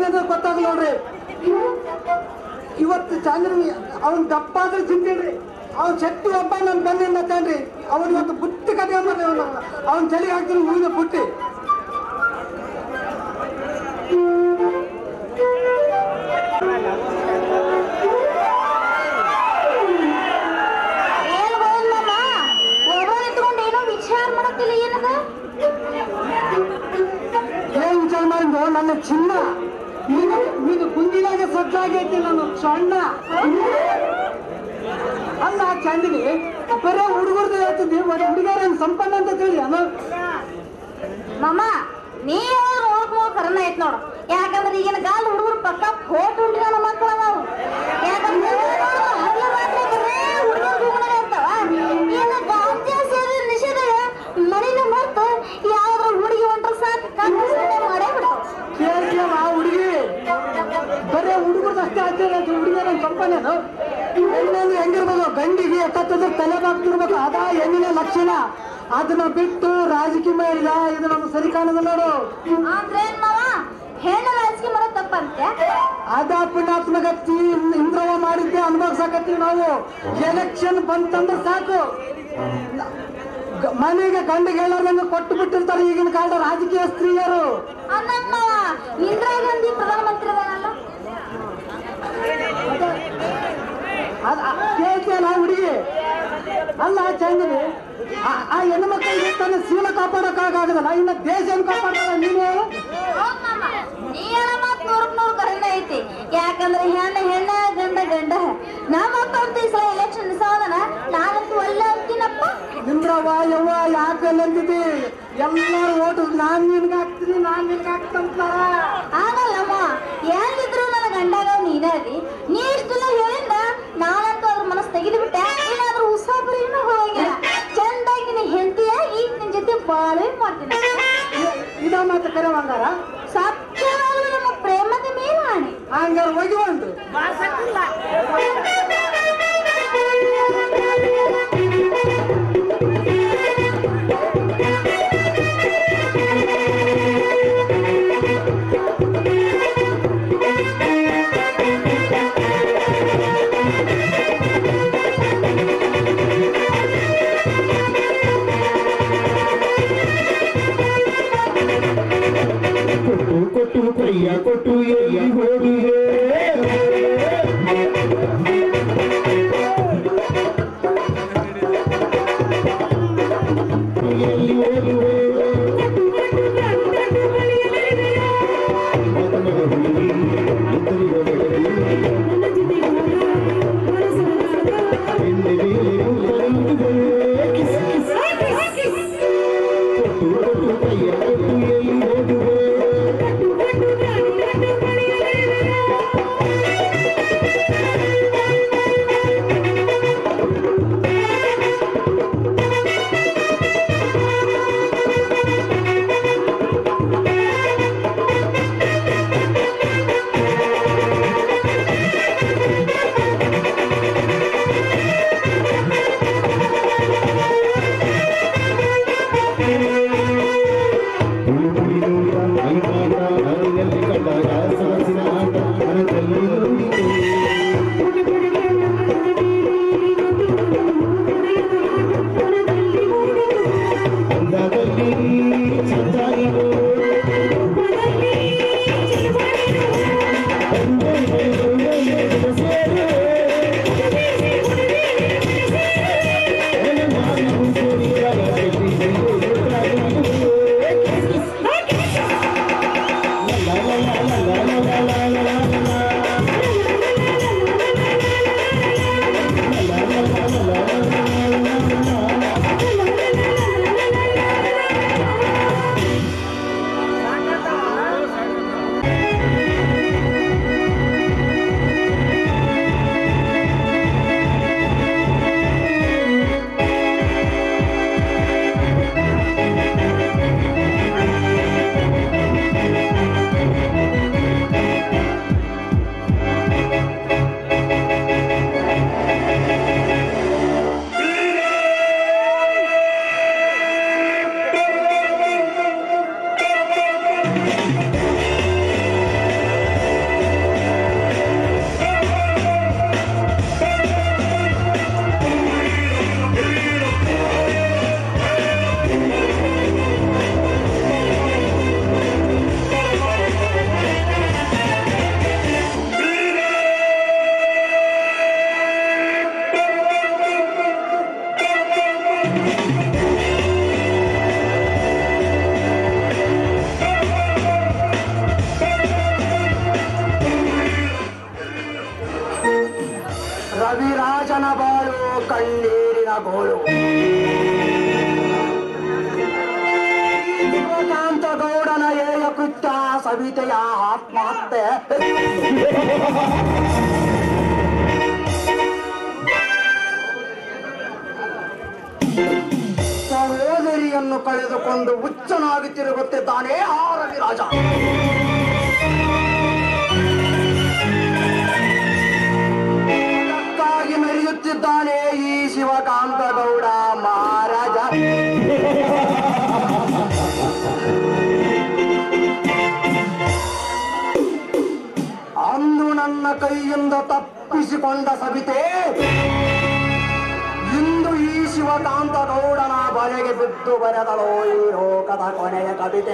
ಏನಂದ್ರೆ ಗೊತ್ತಾಗಲ್ಲ ನೋಡ್ರಿ. ಇವತ್ತು ಚಂದ್ರ ಅವ್ನ ದಪ್ಪ ಆದ್ರೆ ಚಿಂತೇಳ್ರಿ, ಅವ್ನ ಶಕ್ತಿ ಒಬ್ಬ ನನ್ ಬೆನ್ನಿಂದ ತಾನ್ರಿ. ಅವ್ನು ಇವತ್ತು ಬುತ್ತಿ ಕತೆ ಅಂದ್ರೆ ಅವ್ನ ಚಳಿ ಹಾಕ್ತೀನಿ ಹೂವಿನ ಬುಟ್ಟಿ. ಏನ್ ವಿಚಾರ ಮಾಡಿದ್ದು ನನ್ನ ಚಿನ್ನ, ನೀನು ಗುಂಡಿನಾಗೆ ಸಜ್ಜಾಗೈತಿ ನಾನು ಸಣ್ಣ. ಅಲ್ಲ ಚಂದಿನಿ, ಬರೇ ಹುಡುಗರ್ದು ಹೇಳ್ತಿದ್ದಿ, ಹುಡುಗರ ಸಂಪನ್ನ ಅಂತ ತಿಳಿ ಅಲ್ಲ ಮಾಮ. ನೀ ಕರನ ಐತ್ ನೋಡು. ಯಾಕಂದ್ರೆ ಈಗಿನ ಕಾಲ ಹುಡುಗರು ಪಕ್ಕ ಫೋಟೋ ಉಂಟು ನನ್ನ ಮಕ್ಕಳ ನಾವು. ಯಾಕಂದ್ರೆ ಮನೇಲಿ ಮರ್ತು ಯಾವ್ದ್ರ ಹುಡುಗಿ ಹೊಂಟ್ರ ಸಾಕು ಮಾಡೇ ಬಿಡ್ತಾವ. ಹುಡುಗಿ ಬರೇ ಹುಡುಗರ್ದು ಅಷ್ಟೇ ಆಚಾರ, ಹುಡುಗಿಯರ ಸಂಪನ್ನೇನು. ಹೆಣ್ಣಂದ್ರೆ ಹೆಂಗಿರ್ಬೇಕು, ಗಂಡಿಗೆ ಎತ್ತತ್ತಿದ್ರೆ ತಲೆ ಬಾಗ್ತಿರ್ಬೇಕು, ಅದಾ ಹೆಣ್ಣಿನ ಲಕ್ಷಣ. ಅದನ್ನ ಬಿಟ್ಟು ರಾಜಕೀಯ ಮಾಡಿದ ಇದು ನಮ್ಗೆ ಸರಿ ಕಾಣದ ನೋಡು. ಅಂದ್ರೇನ್ ಮಾವ, ಹೆಣ್ಣು ರಾಜಕೀಯ ಮಾಡೋದು ತಪ್ಪಂತೆ? ಅದ ಪುಣ್ಯಾತ್ಮಗತ್ತಿ ಇಂದ್ರವ ಮಾಡಿದ್ದೆ ಅನುಭವಿಸಾಕತ್ತೀವಿ ನಾವು. ಎಲೆಕ್ಷನ್ ಬಂತಂದ್ರೆ ಸಾಕು, ಮನೆಗೆ ಗಂಡಿಗೆ ಹೇಳೋದಂಗ ಕೊಟ್ಟು ಬಿಟ್ಟಿರ್ತಾರೆ ಈಗಿನ ಕಾಲದ ರಾಜಕೀಯ ಸ್ತ್ರೀಯರು. ಇಂದಿರಾ ಗಾಂಧಿ ಪ್ರಧಾನಮಂತ್ರಿ ಕೇಳ್ತೀಯಲ್ಲ ಹುಡುಗಿ. ಅಲ್ಲ ಚಂದಿನಿ, ಆ ಹೆಣ್ಣು ಮಕ್ಕಳಿಗೆ ತನ್ನ ಶೀಲ ಕಾಪಾಡಕ್ಕಾಗದಲ್ಲ, ಇನ್ನು ದೇಶ ಕಾಪಾಡ್ತಾರ ನೀನು ಹೇಳು. ಐತಿ. ಯಾಕಂದ್ರೆ ಹೆಣ್ಣು ಹೆಣ್ಣ ಗಂಡ ಗಂಡ. ನಮ್ಮ ಅಪ್ಪ ಈ ಸಲ ಎಲೆಕ್ಷನ್ ಸಾಧನ ನಾನಂತೂ ಒಳ್ಳೆ ಅಂತೀನಪ್ಪ. ನಿಂದ್ರವ್ವ ಯವ್ವ ಯಾಕಲ್ಲ ಅಂತಿದ್ದಿ, ಎಲ್ಲರೂ ಓಟು ನಾನ್ ನಿನ್ಗೆ ಹಾಕ್ತೀನಿ ನಾನ್ ನಿನ್ಗೆ ಹಾಕ್ತಂತಾರ. ಆಗಲ್ಲಮ್ಮ, ಎಲ್ಲಿದ್ರು ನನ್ನ ಗಂಡಾಗ ನೀನಾದಿ. ನೀ ಇಷ್ಟೆಲ್ಲ ಹೇಳಿಂದ ನಾನಂತೂ ಅದ್ರ ಮನಸ್ಸು ತೆಗೆದು ಬಿಟ್ಟೆ. ಏನಾದ್ರೂ ಉಸಾಬರಿನೂ ಹೋಗಿಲ್ಲ, ಚಂದಾಗಿ ನೀ ಹೆಂಡತಿಯಾಗಿ ನಿನ್ ಜೊತೆ ಬಾಳೆ ಮಾಡ್ತೀನಿ. ಇದ ಮಾತು ಕರೆ ಬಂಗಾರ, ಸತ್ಯವಾಗಲು ನಮ್ಮ ಪ್ರೇಮದ ಮೇಲಾಣೆ. ಹಂಗಾರ ಹೋಗಿ ಒಂದು ಕೊಟ್ಟು ಕೈಯ ಕೊಟ್ಟು ಎಲ್ಲಿ ಹೋಗಿದೆ ಬಾಳು ಕಣ್ಣೀರಿನ ಗೋಳು. ಶಿವಕಾಂತ ಗೌಡನ ಏಯ ಕೃತ್ಯ ಸವಿತೆಯ ಆತ್ಮಹತ್ಯೆ. ಸಹೋದರಿಯನ್ನು ಕಳೆದುಕೊಂಡು ಹುಚ್ಚನಾಗಿ ತಿರುಗುತ್ತಿದ್ದಾನೆ ಆ ರವಿರಾಜ. ಅದಕ್ಕಾಗಿ ಮೆರೆಯುತ್ತಿದ್ದಾನೆ ಈ ಶಿವಕಾಂತ ಗೌಡ ಮಹಾರಾಜ. ಅಂದು ನನ್ನ ಕೈಯಿಂದ ತಪ್ಪಿಸಿಕೊಂಡ ಸವಿತೆ ಇಂದು ಈ ಶಿವಕಾಂತ ಗೌಡನ ಬಲೆಗೆ ಬಿದ್ದು ಬರೆದಳು ಈ ಲೋಕದ ಕೊನೆಯ ಕವಿತೆ.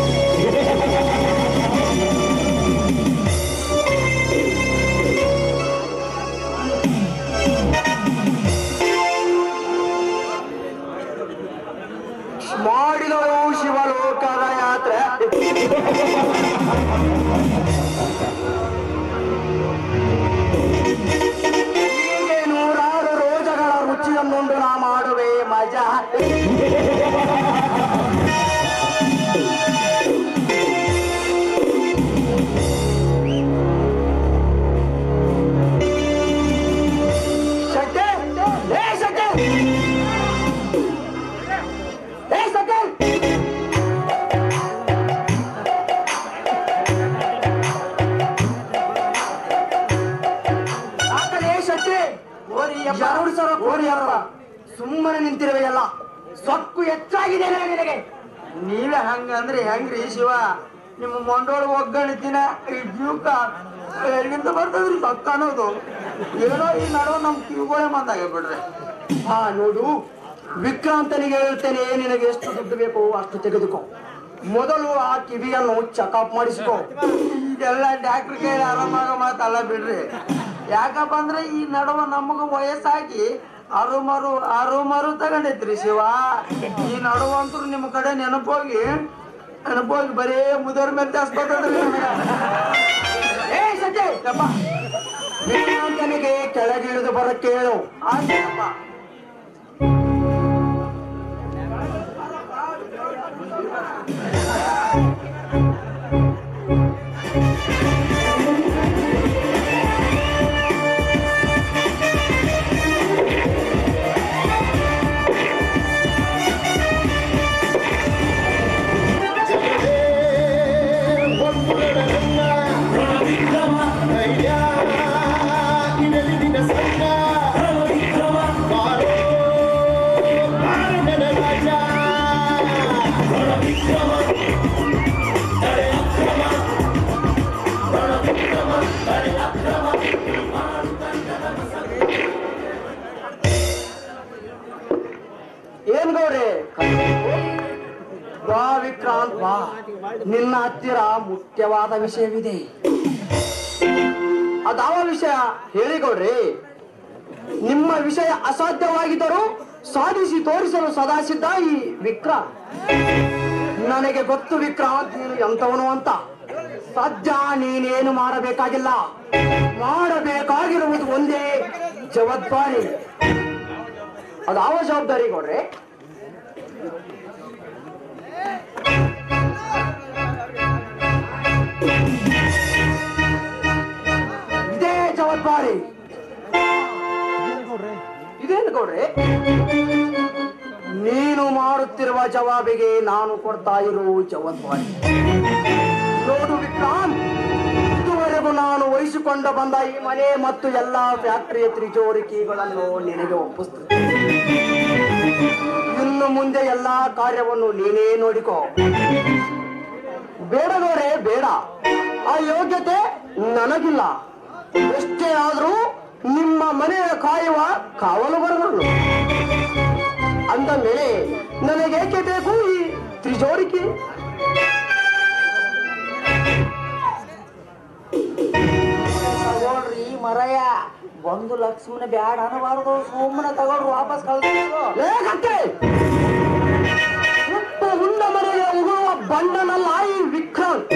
ಮಾಡಿದಳು ಶಿವಲೋಕದ ಯಾತ್ರೆ. ಹೀಗೆ ನೂರಾರು ರೋಜಗಳ ರುಚಿಯನ್ನುಂಡು ನಾ ಮಾಡುವೆ ಮಜಾ. ಸುಮ್ಮನೆ ನಿಂತಿರುವೆಯಲ್ಲ, ಸೊಕ್ಕು ಹೆಚ್ಚಾಗಿದೆ ನಿನಗೆ. ನೀವೇ ಹಂಗಂದ್ರೆ ಹೆಂಗ್ರಿ ಶಿವ? ನಿಮ್ಮ ಮೊಂಡೋಳು ಒಗ್ಗಣಿತಿನ ಈ ಜೀವಕ ಎಲ್ಲಿಂದ ಬರ್ತದ್ರಿ ಸೊಕ್ಕ ಅನ್ನೋದು? ಏನೋ ಈ ನಡುವ ನಮ್ ಕಿವಿಗಳೇ ಮಂದಾಗೆ ಬಿಡ್ರಿ. ಹಾ ನೋಡು, ವಿಕ್ರಾಂತನಿಗೆ ಹೇಳ್ತೇನೆ, ನಿನಗೆ ಎಷ್ಟು ದುಡ್ಡು ಬೇಕು ಅಷ್ಟು ತೆಗೆದುಕೋ. ಮೊದಲು ಆ ಕಿವಿಯನ್ನು ಚೆಕಪ್ ಮಾಡಿಸಿಕೋ. ಈಗೆಲ್ಲ ಡಾಕ್ಟರ್ ಕೈಲಿ ಆರಾಮಾಗ ಮಾತಲ್ಲ ಬಿಡ್ರಿ. ಯಾಕಪ್ಪ ಅಂದ್ರೆ ಈ ನಡುವ ನಮಗ ವಯಸ್ಸಾಗಿ ಅರು ತಗೊಂಡೈತ್ರಿ ಶಿವ. ಈ ನಡುವಂತೂ ನಿಮ್ ಕಡೆ ನೆನಪೋಗಿ ಬರೇ ಮುದರ್ ಮೇಲೆ ಜಾಸ್ತಿ ವಿಕ್ರಾಂತನಿಗೆ ಕೆಳಗಿಳಿದು ಬರಕ್ಕೆ ಹೇಳು. ಆಯ್ತಪ್ಪ. ಏನ್ ಗೌಡ್ರೆ? ಬಾ ವಿಕ್ರಾಂತ್ ಬಾ, ನಿನ್ನ ಹತ್ತಿರ ಮುಖ್ಯವಾದ ವಿಷಯವಿದೆ. ಅದಾವ ವಿಷಯ ಹೇಳಿ ಗೌಡ್ರಿ. ನಿಮ್ಮ ವಿಷಯ ಅಸಾಧ್ಯವಾಗಿದ್ದರೂ ಸಾಧಿಸಿ ತೋರಿಸಲು ಸದಾ ಸಿದ್ಧ ಈ ವಿಕ್ರಾಂತ್. ನನಗೆ ಗೊತ್ತು ವಿಕ್ರಾಂತ್ ನೀನು ಎಂತವನು ಅಂತ. ಸದ್ಯ ನೀನೇನು ಮಾಡಬೇಕಾಗಿಲ್ಲ, ಮಾಡಬೇಕಾಗಿರುವುದು ಒಂದೇ ಜವಾಬ್ದಾರಿ. ಅದಾವ ಜವಾಬ್ದಾರಿ ಗೌಡ್ರೆ? ಇದೇ ಜವಾಬ್ದಾರಿ. ಇದೇನು ಗೌಡ್ರೆ? ನೀನು ಮಾಡುತ್ತಿರುವ ಜವಾಬಿಗೆ ನಾನು ಕೊಡ್ತಾ ಇರುವ ಜವಾಬ್ದಾರಿ. ನೋಡು ವಿಕ್ರಾಂತ್, ಇದುವರೆಗೂ ನಾನು ವಹಿಸಿಕೊಂಡು ಬಂದ ಈ ಮನೆ ಮತ್ತು ಎಲ್ಲಾ ಫ್ಯಾಕ್ಟರಿಯ ತ್ರಿಜೋರಿಕೆಗಳನ್ನು ನಿನಗೆ ಒಪ್ಪಿಸ್ತೇನೆ. ಇನ್ನು ಮುಂದೆ ಎಲ್ಲಾ ಕಾರ್ಯವನ್ನು ನೀನೇ ನೋಡಿಕೋ. ಬೇಡ ಗೌಡ್ರೆ, ಬೇಡ. ಆ ಯೋಗ್ಯತೆ ನನಗಿಲ್ಲ. ಎಷ್ಟೇ ಆದ್ರೂ ನಿಮ್ಮ ಮನೆಯ ಕಾಯುವ ಕಾವಲುಗಾರರು ಅಂದ ಮೇಲೆ ನನಗೇಕೆ ಬೇಕು ಈ ತ್ರಿಜೋರಿಕೆ? ತಗೊಳ್ರಿ ಮರಯ್ಯ, ಒಂದು ಲಕ್ಷ್ಮಣ ಬ್ಯಾಡ ಅನ್ನಬಾರದು. ಸುಮ್ಮನೆ ತಗೊಳ್ರಿ, ವಾಪಸ್ ಕಳ್ಸಿ. ಉಪ್ಪು ಉಂಡ ಮನೆಗೆ ಉಗುಳುವ ಬಂಡನಲ್ಲ ಈ ವಿಕ್ರಾಂತ್.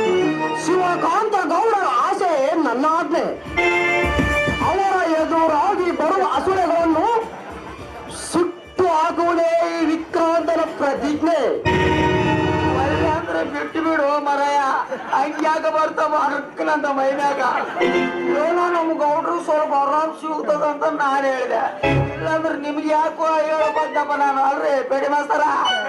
ಶಿವಕಾಂತ ಗೌಡರ ಆಸೆ ನನ್ನ ಆಜ್ಞೆ. ಅವರ ಎದುರಾಗಿ ಹಂಗ್ಯಾಕ ಬರ್ತಾವ ಅಕ್ಕನಂತ ಮೈಮ್ಯಾಗ ಏನೋ ನಮ್ ಗೌಡ್ರು ಸ್ವಲ್ಪ ಆರಾಮ್ ಸಿಗ್ತದಂತ ನಾನು ಹೇಳಿದೆ. ಇಲ್ಲಾಂದ್ರೆ ನಿಮ್ಗೆ ಯಾಕೋ ಹೇಳಪ್ಪ ನಾನು ಅಲ್ರಿ ಪೇಡಿ ಮಾಸ್ತರ.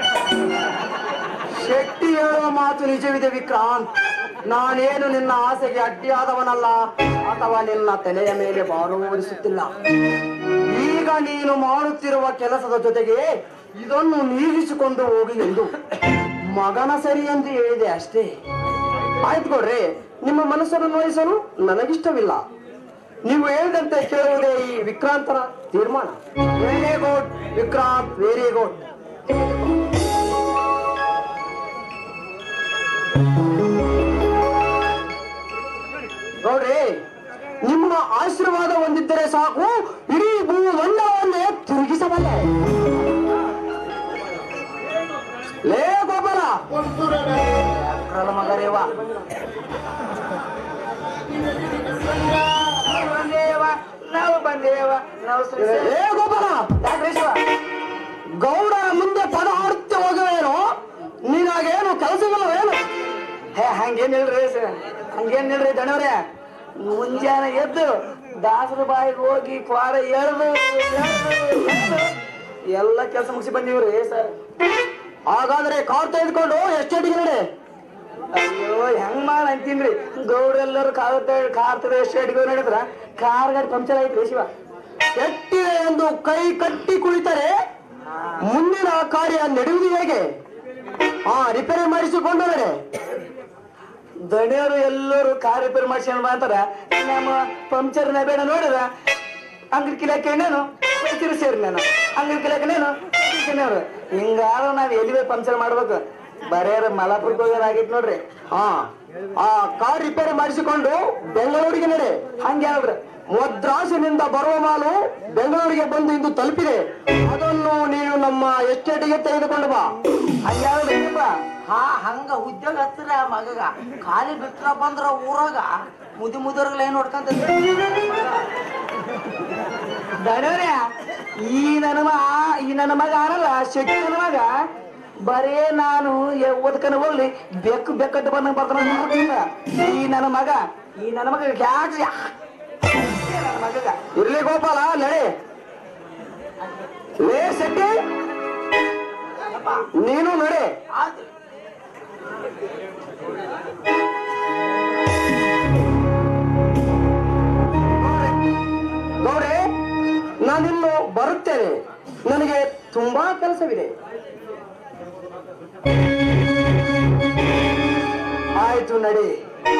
ಶೆಟ್ಟಿ ಹೇಳುವ ಮಾತು ನಿಜವಿದೆ ವಿಕ್ರಾಂತ್. ನಾನೇನು ನಿನ್ನ ಆಸೆಗೆ ಅಡ್ಡಿಯಾದವನಲ್ಲ ಅಥವಾ ನಿನ್ನ ತಲೆಯ ಮೇಲೆ ಭಾರವಹಿಸುತ್ತಿಲ್ಲ. ಈಗ ನೀನು ಮಾಡುತ್ತಿರುವ ಕೆಲಸದ ಜೊತೆಗೆ ಇದನ್ನು ನೀಗಿಸಿಕೊಂಡು ಹೋಗಿ ಎಂದು ಮಗನ ಸರಿ ಎಂದು ಹೇಳಿದೆ ಅಷ್ಟೇ. ಆಯ್ತು ಕೊಡ್ರಿ, ನಿಮ್ಮ ಮನಸ್ಸನ್ನು ನೋಯಿಸಲು ನನಗಿಷ್ಟವಿಲ್ಲ. ನೀವು ಹೇಳಿದಂತೆ ಕೇಳುವುದೇ ಈ ವಿಕ್ರಾಂತರ ತೀರ್ಮಾನ. Very good Vikrant, very good. ನೋಡ್ರಿ, ನಿಮ್ಮ ಆಶೀರ್ವಾದ ಹೊಂದಿದ್ದರೆ ಸಾಕು, ಇಡೀ ಭೂಮಂಡಲವನ್ನೇ ತಿರುಗಿಸಬಲ್ಲೆ. ಲೇ ಗೋಪಾಲ, ಮಗರೇವ ನಾವು ಬಂದೇವ ನಾವು ಲೇ ಗೋಪಾಲ, ಗೌಡರ ಮುಂದೆ ಪದ ಹಾಡುತ್ತೆ ಹೋಗುವೇನು? ನೀನಾಗೇನು ಕೆಲಸವಿಲ್ಲವೇನು? ಹಂಗೇನಿಲ್ರಿ ಸರ್, ಹಂಗೇನಿಲ್ರಿ ದಣವ್ರೆ. ಮುಂಜಾನೆ ಎದ್ದು ದಾಸರ ಬಾಯಿಗೆ ಹೋಗಿ ಕ್ವಾರ ಎಳ್ದು ಎಲ್ಲ ಕೆಲಸ ಮುಗಿಸಿ ಬಂದೀವ್ರಿ ಸರ್. ಹಾಗಾದ್ರೆ ಕಾರ್ ತೆಗೆದುಕೊಂಡು ಎಷ್ಟೇಟಿಗೆ ನಡೆ? ಅಯ್ಯೋ ಹೆಂಗ್ ಮಾಡ್ ಅಂತೀನ್ರಿ, ಗೌಡ್ರೆಲ್ಲರೂ ಕಾರ್ತದ ಎಷ್ಟೇಟಿಗೆ ನಡೆದ್ರ ಕಾರ್ ಗಾಡಿ ಪಂಕ್ಚರ್ ಆಯ್ತ್ರಿ ಶಿವ. ಕೆಟ್ಟಿದೆ ಎಂದು ಕೈ ಕಟ್ಟಿ ಕುಳಿತರೆ ಮುಂದಿನ ಕಾರ್ಯ ನಡೆಯುವುದು ಹೇಗೆ? ರಿಪೇರಿ ಮಾಡಿಸಿಕೊಂಡು ನಡೆ. ದಣಿಯವರು ಎಲ್ಲರೂ ಕಾರ್ ರಿಪೇರ್ ಮಾಡ್ಸ್ಕೊಂಡ್ ಮಾಡ್ತಾರ. ನಮ್ಮ ಪಂಕ್ಚರ್ ಬೇಡ ನೋಡಿದ್ರ ಅಂಗಡಿ ಕಿಲಾಕೆ ನಾನು ಸೇರಿ ನಾನು ಅಂಗಡಿ ಕಿಲಾಕನೇನು ಹಿಂಗಾರ ನಾವ್ ಎಲ್ಲಿವೇ ಪಂಕ್ಚರ್ ಮಾಡ್ಬೇಕು. ಬರೇರ ಮಲಾಪುರಕ್ಕೆ ಹೋಗೋದಾಗಿತ್ತು ನೋಡ್ರಿ. ಆ ಕಾರ್ ರಿಪೇರಿ ಮಾಡಿಸಿಕೊಂಡು ಬೆಂಗಳೂರಿಗೆ ನಡೆ. ಹಂಗ್ಯಾವ್ರಿ, ಮದ್ರಾಸಿನಿಂದ ಬರುವ ಮಾಲು ಬೆಂಗಳೂರಿಗೆ ಬಂದು ಇಂದು ತಲುಪಿದೆ. ಅದನ್ನು ನೀನು ನಮ್ಮ ಎಸ್ಟೇಟಿಗೆ ತೆಗೆದುಕೊಂಡು ಬಾ. ಹಂಗ್ಯಾವ್ರಿಪ್ಪ? ಹಂಗ ಉದ್ಯೋಗ ಹತ್ತಿರ ಮಗಗ ಖಾಲಿ ಬಿಟ್ರ ಬಂದ್ರ ಊರಾಗ ಮುದಿರ್ಗಲ ಏನ್ ನೋಡ್ಕಂತ ದಣವ್ರೆ. ಈ ನನ್ನ ಮಗ ಅನ್ನಲ್ಲ, ಶೆಟ್ಟಿ ನನ್ನ ಮಗ ಬರೇ ನಾನು ಓದ್ಕನ ಹೋಗ್ಲಿ ಬೆಕ್ಕು ಬೆಕ್ಕಟ್ಟು ಬಂದಂಗ ಬರ್ತಾನ. ಈ ನನ್ನ ಮಗ ಯಾಕೆ ಮಗಗ ಇರ್ಲಿ ಗೋಪಾಲ, ನಡೆ. ಲೇ ಶೆಟ್ಟಿ, ನೀನು ನಡೆ. ಗೌಡ್ರೆ, ನಾನಿನ್ನು ಬರುತ್ತೇನೆ. ನನಗೆ ತುಂಬಾ ಕೆಲಸವಿದೆ. ಆಯ್ತು, ನಡಿ.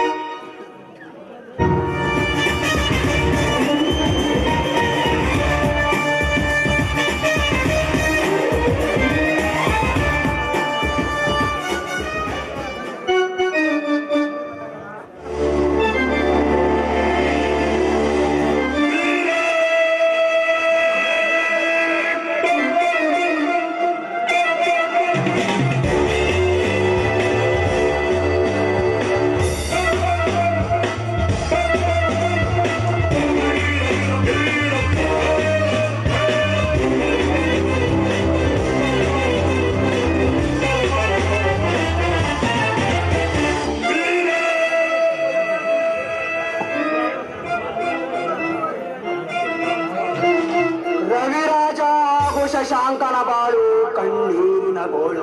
ಶಶಾಂಕನ ಬಾಳು ಕಣ್ಣೀರಿನ ಗೋಳು.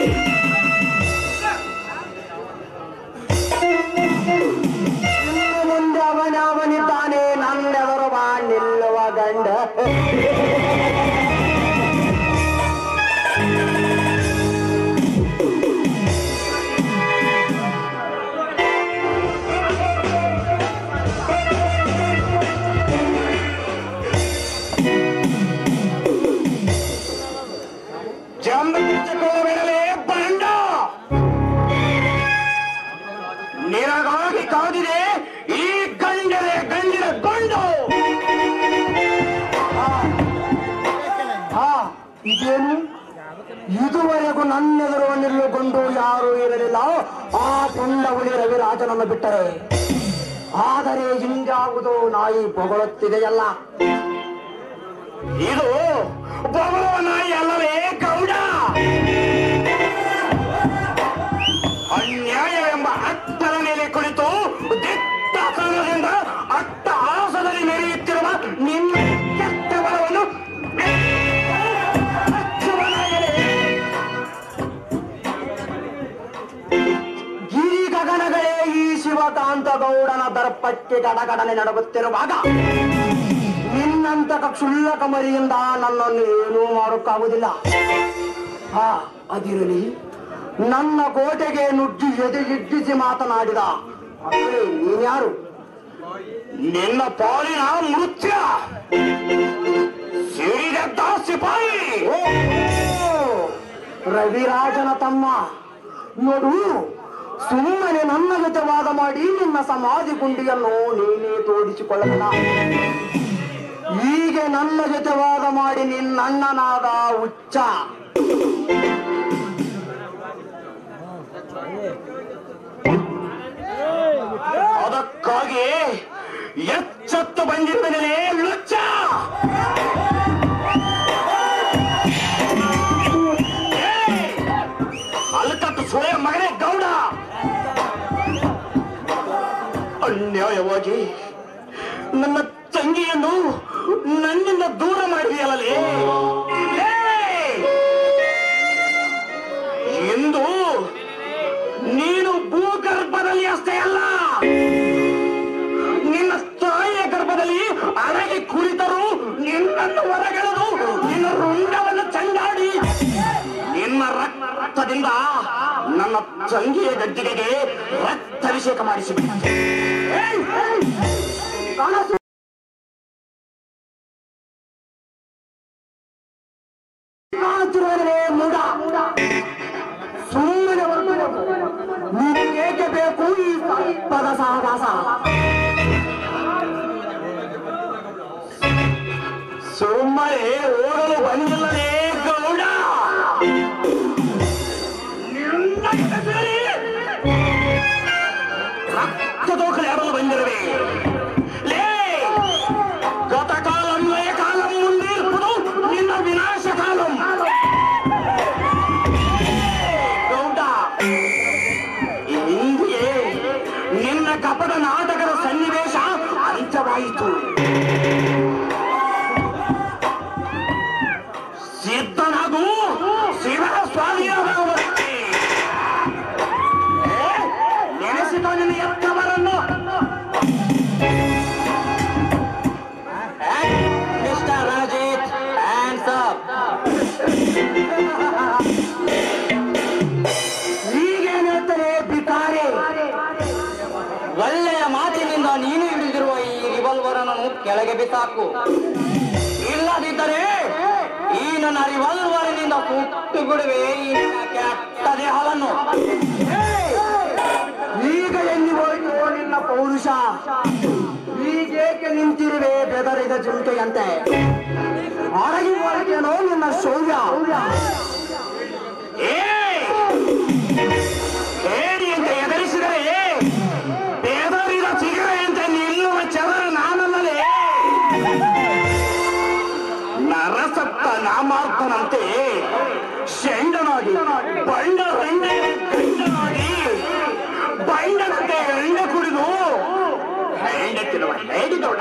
ಮುಂದೆ ಅವನಿದ್ದಾನೆ, ನನ್ನೆವರು ಬಾ ನಿಲ್ಲುವ ಗಂಡ. ಬಂಡ ನಿನಗಾಗಿ ಕಾದಿದೆ ಈ ಗಂಡಿನ ಗಂಡು. ಇದೇನು? ಇದುವರೆಗೂ ನನ್ನೆದುರು ನಿಲ್ಲುಗೊಂಡು ಯಾರೂ ಇರಲಿಲ್ಲ, ಆ ಪುಂಡವಳಿ ರವಿರಾಜನನ್ನು ಬಿಟ್ಟರೆ. ಆದರೆ ಹಿಂಗಾಗುವುದು ನಾಯಿ ಬೊಗಳುತ್ತಿದೆಯಲ್ಲ. ಇದು ಬೊಗಳುವ ನಾಯಿ ಅಲ್ಲವೇ ಗೌಡ? ಅನ್ಯಾಯವೆಂಬ ಹತ್ತಲ ಮೇಲೆ ಗಡಗಡನೆ ನಡಗುತ್ತಿರುವಾಗ ನಿನ್ನಂತ ಕ್ಷುಲ್ಲಕ ಮರಿಯಿಂದ ನನ್ನನ್ನು ಏನೂ ಮಾಡೋಕ್ಕಾಗುವುದಿಲ್ಲ. ಅದಿರಲಿ, ನನ್ನ ಕೋಟೆಗೆ ನುಗ್ಗಿ ಎದೆಗಿಡ್ಡಿಸಿ ಮಾತನಾಡಿದ ನೀನ್ಯಾರು? ನಿನ್ನ ಪಾಲಿನ ಮೃತ್ಯ ಸಿಡಿದೆದ್ದ ಸಿಪಾಯಿ, ರವಿರಾಜನ ತಮ್ಮ. ನೋಡು, ಸುಮ್ಮನೆ ನನ್ನ ಜೊತೆ ವಾದ ಮಾಡಿ ನಿನ್ನ ಸಮಾಧಿ ಗುಂಡಿಯನ್ನು ನೀನೇ ತೋರಿಸಿಕೊಳ್ಳಲ್ಲ. ಹೀಗೆ ನನ್ನ ಜೊತೆ ವಾದ ಮಾಡಿ ನಿನ್ನಣ್ಣನಾದ ಹುಚ್ಚ. ಅದಕ್ಕಾಗಿ ಎಚ್ಚೆತ್ತು ಬಂದಿದ್ದೇನೆ ಲುಚ್ಚ. ಅಲ್ಕಟ್ಟು ಸುಳೆ ಮಗನೇ ಗೌಡ, ಅನ್ಯಾಯವಾಗಿ ನನ್ನ ತಂಗಿಯನ್ನು ನನ್ನಿಂದ ದೂರ ಮಾಡಿದೆಯಲ್ಲೇ. ಎಂದು ನೀನು ಭೂಗರ್ಭದಲ್ಲಿ ಅಷ್ಟೇ ಅಲ್ಲ, ನಿನ್ನ ತಾಯಿಯ ಗರ್ಭದಲ್ಲಿ ಅಡಗಿ ಕುಳಿತರು ನಿನ್ನನ್ನು ಹೊರಗೆಳೆದು ನಿನ್ನ ರುಂಡವನ್ನು ಚಂಡಾಡಿ ನಿನ್ನ ರಕ್ತದಿಂದ ನನ್ನ ತಂಗಿಯ ಗದ್ದಿಗೆಗೆ ರಕ್ತಾಭಿಷೇಕ ಮಾಡಿಸಿಬಿಟ್ಟೆ. ಮೂಡ, ಸುಮ್ಮನೆ ನೀನೇಕೆ ಬೇಕು ಈ ಪದ ಸಾಹಸ? ಸುಮ್ಮನೆ ಓಡಲು ಬಂದಿಲ್ಲವೇ ಗೌಡ? ರಕ್ತದೋಕಲೆ ಆಡಲು ಬಂದಿರುವೆ. ಲೇ, ಗತಕಾಲಂ ಲಯ ಕಾಲಂ ಮುಂದೆ ಇರುವುದು ನಿನ್ನ ವಿನಾಶ ಕಾಲಂ. ಗೌಡ, ಇಂದಿಗೆ ನಿನ್ನ ಕಪಟ ನಾಟಕದ ಸನ್ನಿವೇಶ ಅಂತ್ಯವಾಯಿತು. ಸಿದ್ಧನಾಗು, ಶಿವನ ಸ್ವಾಮಿಯಾಗುವಂತೆ. ನೆನೆಸಿದ ನಿನ್ನ ಎತ್ತವರನ್ನು. Mister Ranjit, hands up. ಹೀಗೇನು ಹೇಳ್ತಾರೆ ಬಿಕಾರಿ? ಒಳ್ಳೆಯ ಮಾತಿನಿಂದ ನೀನು ಹಿಡಿದಿರುವ ಈ ರಿವಾಲ್ವರ್ ಅನ್ನು ಕೆಳಗೆ ಬಿಸಾಕು. ಇಲ್ಲದಿದ್ದರೆ ಈ ನನ್ನ ರಿವಾಲ್ವರ್ನಿಂದ ಸುಟ್ಟು ಬಿಡುವೆ ಈ ಕೆಟ್ಟ ದೇಹವನ್ನು. ಈಗ ಎಲ್ಲಿ ಹೋಯಿತು ನಿನ್ನ ಪೌರುಷ? ಈಗೇಕೆ ನಿಂತಿರುವೆ ಬೆದರಿದ ಜಿಂಕೆಯಂತೆ? ಹೊರಗಿ ಹೊರಗೇನೋ ನಿನ್ನ ಶೌರ್ಯ. ಹೇರಿಯಂತೆ ಎದುರಿಸಿದರೆ ಬೆದರಿದ ಚಿಗರೆಯಂತೆ ನಿಲ್ಲುವ ಚದರ ನಾನಲ್ಲಲೇ. ನರಸತ್ತ ನಾಮಾರ್ಥನಂತೆ ಶೆಂಡನಾಗಿ ಬಂಡ ಗಂಡನಾಗಿ ಬಂಡನಂತೆ ಎಣ್ಣೆ ಕುಡಿದು ಹೆಂಡೆ ತಿನ್ನುವ ಹೇಗಿದೋಣ.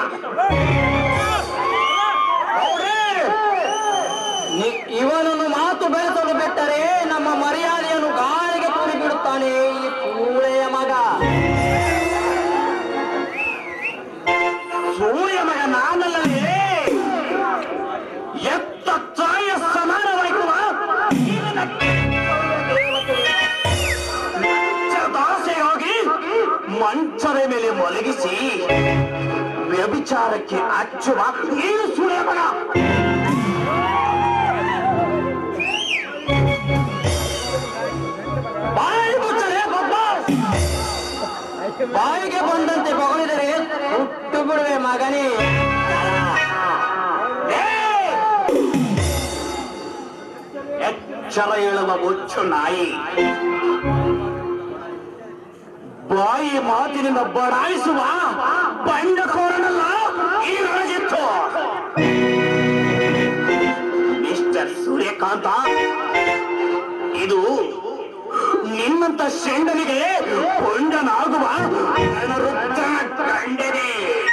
ಇವನನ್ನು ಮಾತು ಬೆಳೆಸಲು ಬಿಟ್ಟರೆ ನಮ್ಮ ಮರ್ಯಾದೆಯನ್ನು ಗಾಳಿಗೆ ತೂರಿ ಬಿಡುತ್ತಾನೆ ಈ ಸೂಳೆಯ ಮಗ. ಸೂಳೆಯ ಮಗ ನಾನಲ್ಲವೇ? ಎತ್ತ ತಾಯ ಸಮಾನವಾಯಿತು. ದಾಸೆಯಾಗಿ ಮಂಚದ ಮೇಲೆ ಮಲಗಿಸಿ ವ್ಯಭಿಚಾರಕ್ಕೆ ಹಚ್ಚುವ ನೀನು ಸೂಳೆಯ ಮಗ. ಬಾಯಿ ಮುಚ್ಚರೆ ಬಬ್ಬಾಸ್. ಬಾಯಿಗೆ ಬಂದಂತೆ ಬಗಳಿದರೆ ಹುಟ್ಟು ಬಿಡುವೆ ಮಗನೇ. ಎಚ್ಚರ ಹೇಳುವ ಮುಚ್ಚು ನಾಯಿ. ಬಾಯಿ ಮಾತಿನಿಂದ ಬಡಾಯಿಸುವ ಬಂಡಖೋರನಲ್ಲ ಈ ರಣಜಿತ್ತು. ಮಿಸ್ಟರ್ ಸೂರ್ಯಕಾಂತ, ಇದು ನಿನ್ನಂತ ಶೆಂಡನಿಗೆ ಕೊಂಡನಾಗುವ ರಣರುದ್ರನ ಕಂಡನೆ.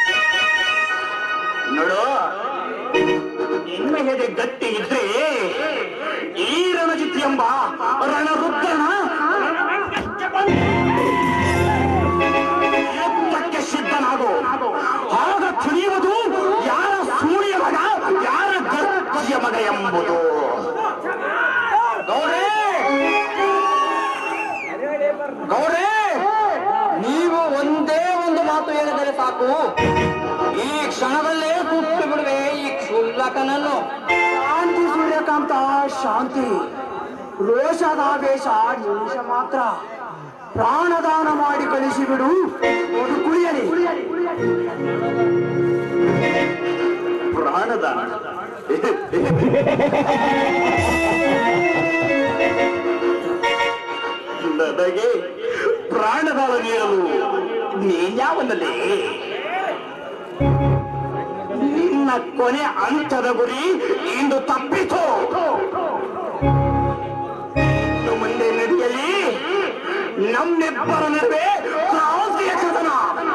ನೋಡು, ನಿನ್ನ ಎದೆ ಗಟ್ಟಿ ಇದ್ರೆ ಈ ರಣಜಿತ್ ಎಂಬ ರಣರುದ್ರನ ಎತ್ತಕ್ಕೆ ಸಿದ್ಧ ಸಿದ್ಧನಾಗು. ಆಗ ತಿಳಿಯುವುದು ಯಾರ ಸೂರ್ಯ ಮಗ ಯಾರ ಗರ್ಭ್ಯ ಮಗ ಎಂಬುದು. ಗೌರೇ ಗೌರೇ, ನೀವು ಒಂದೇ ಒಂದು ಮಾತು ಹೇಳಿದರೆ ಸಾಕು, ಈ ಕ್ಷಣದಲ್ಲೇ ಸುಟ್ಟು ಬಿಡುವೆ ಈ ಕ್ಷುಲ್ಲಕನನ್ನು. ಶಾಂತಿ ಸೂರ್ಯಕಾಂತ, ಶಾಂತಿ. ರೋಷದ ಆವೇಶ ನಿಮಿಷ ಮಾತ್ರ. ಪ್ರಾಣದಾನ ಮಾಡಿ ಕಳಿಸಿಬಿಡು, ಕುಳಿಯಲಿ. ಪ್ರಾಣದಾನ? ನನಗೆ ಪ್ರಾಣದಾನ ನೀಡಲು ನೀನ್ಯಾವನಲ್ಲಿ? ನಿನ್ನ ಕೊನೆ ಅಂತ್ಯದ ಗುರಿ ಇಂದು ತಪ್ಪಿತು. ಮುಂದೆ ನಡೆಯಲಿ ನಮ್ಮಿಬ್ಬರ ನಡುವೆ ಕ್ರಾಂತಿಯ ಕದನ.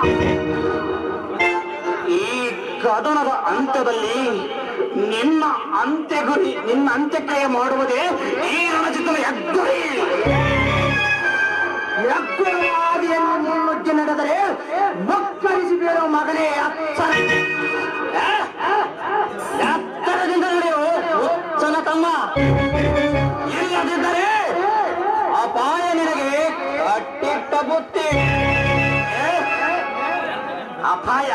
ಈ ಕದನದ ಅಂತ್ಯದಲ್ಲಿ ನಿನ್ನ ಅಂತ್ಯಕ್ರಿಯೆ ಮಾಡುವುದೇ ಈ ರಣಜಿತನ ಹೆಗ್ಗುರಿ. ಯಜ್ಞವಾದಿಯನ್ನು ಮುನ್ನುಗ್ಗಿ ನಡೆದರೆ ಮಕ್ಕಳಿಸಿ ಬೀಳೋ ಮಗನೇ ಎತ್ತರದಿಂದ ನಡೆಯೋ ಹುಚ್ಚನ ತಮ್ಮ. ಇಲ್ಲದಿದ್ದರೆ ಅಪಾಯ ನಿನಗೆ ಕಟ್ಟಿಟ್ಟ ಬುತ್ತಿ. ಅಪಾಯ?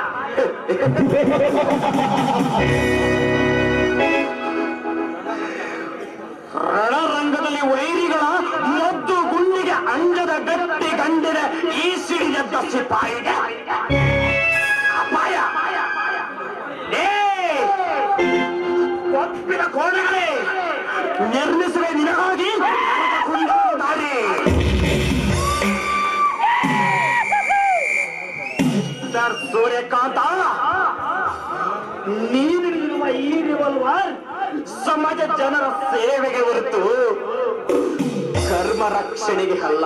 ರಣರಂಗದಲ್ಲಿ ವೈರಿಗಳ ಮದ್ದು ಗುಂಡಿಗೆ ಅಂಜದ ಗಟ್ಟಿ ಗಂಡಿನ ಈ ಸಿಡಿಯದ್ದ ಸಿಪಾಯಿಗೆ ಅಪಾಯ. ಒಪ್ಪಿನ ಕೋಣೆಗಳೇ, ನಿರ್ಮಿಸುವೆ ನಿನಗಾಗಿ ದಾರಿ. ಸರ್ ಸೂರ್ಯಕಾಂತ, ನೀನು ಇರುವ ಈ ರಿವಾಲ್ವರ್ ಸಮಾಜ ಜನರ ಸೇವೆಗೆ ಹೊರತು ಕರ್ಮ ರಕ್ಷಣೆಗೆ ಅಲ್ಲ.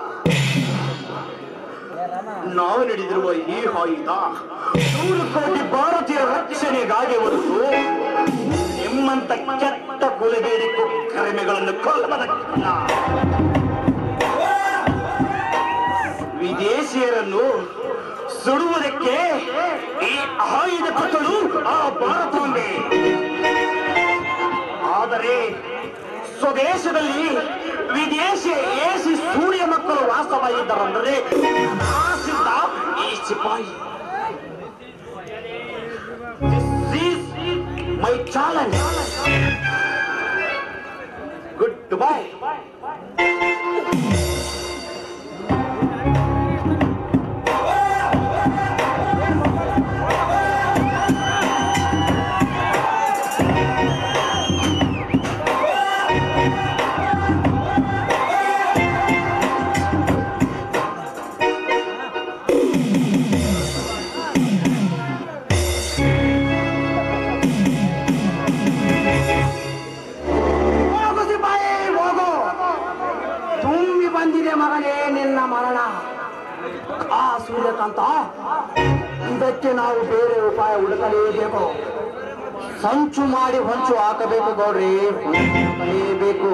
ನಾವು ನಡೆದಿರುವ ಈ ಆಯುಧ 100 ಕೋಟಿ ಭಾರತೀಯ ರಕ್ಷಣೆಗಾಗಿ ಹೊರತು ನಿಮ್ಮಂತ ಕೆಟ್ಟ ಕುಲಬೇಡಿ ಕರಿಮೆಗಳನ್ನು ಕೊಲ್ಲುವುದಕ್ಕಿಲ್ಲ. ವಿದೇಶಿಯರನ್ನು ಸುಡುವುದಕ್ಕೆ ಈ ಆಯುಧ ಕೊಟ್ಟಳು ಆ ಭಾರತಾಂಬೆ. ಆದರೆ ಸ್ವದೇಶದಲ್ಲಿ ವಿದೇಶಿ ಏಸಿ ಸೂರ್ಯ ಮಕ್ಕಳು ವಾಸವಾಗಿದ್ದರೆಂದರೆ ಸಿದ್ಧ ಈ ಸಿಪಾಯಿ. My challenge. Good bye. ಮಗನೇ ನಿನ್ನ ಮರಣ. ಆ ಸೂರ್ಯಕಾಂತ, ಇದಕ್ಕೆ ನಾವು ಬೇರೆ ಉಪಾಯ ಹುಡುಕಲೇಬೇಕು. ಸಂಚು ಮಾಡಿ ಹೊಂಚು ಹಾಕಬೇಕು ಗೌಡ್ರಿ, ಬೇಕು.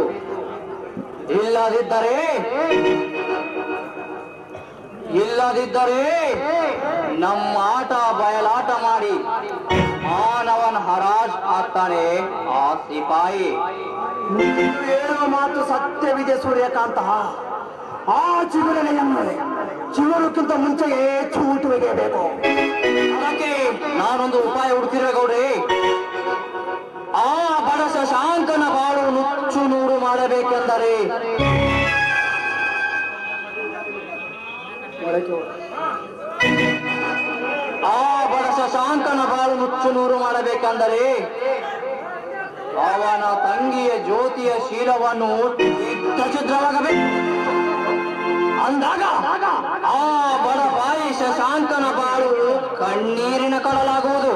ಇಲ್ಲದಿದ್ದರೆ ನಮ್ಮ ಆಟ ಬಯಲಾಟ ಮಾಡಿ ಮಾನವನ ಹರಾಜ್ ಆಗ್ತಾನೆ ಆ ಸಿಪಾಯಿ. ಹೇಳುವ ಮಾತು ಸತ್ಯವಿದೆ ಸೂರ್ಯಕಾಂತ. ಆ ಚಿಗುರಕ್ಕಿಂತ ಮುಂಚೆಗೆ ಚೂಟುವಿಗೆ ಬೇಕು. ಅದಕ್ಕೆ ನಾನೊಂದು ಉಪಾಯ ಹುಡುಕಿರುವೆ ಗೌಡ್ರಿ. ಆ ಬಡ ಶಶಾಂಕನ ಬಾಳು ನುಚ್ಚು ನೂರು ಮಾಡಬೇಕೆಂದರೆ ಅವನ ತಂಗಿಯ ಜ್ಯೋತಿಯ ಶೀಲವನ್ನು ಛಿದ್ರವಾಗಬೇಕು. ಅಂದಾಗ ಆ ಬಡ ಬಾಯಿ ಶಶಾಂಕನ ಬಾಳು ಕಣ್ಣೀರಿನ ಕಡಲಾಗುವುದು.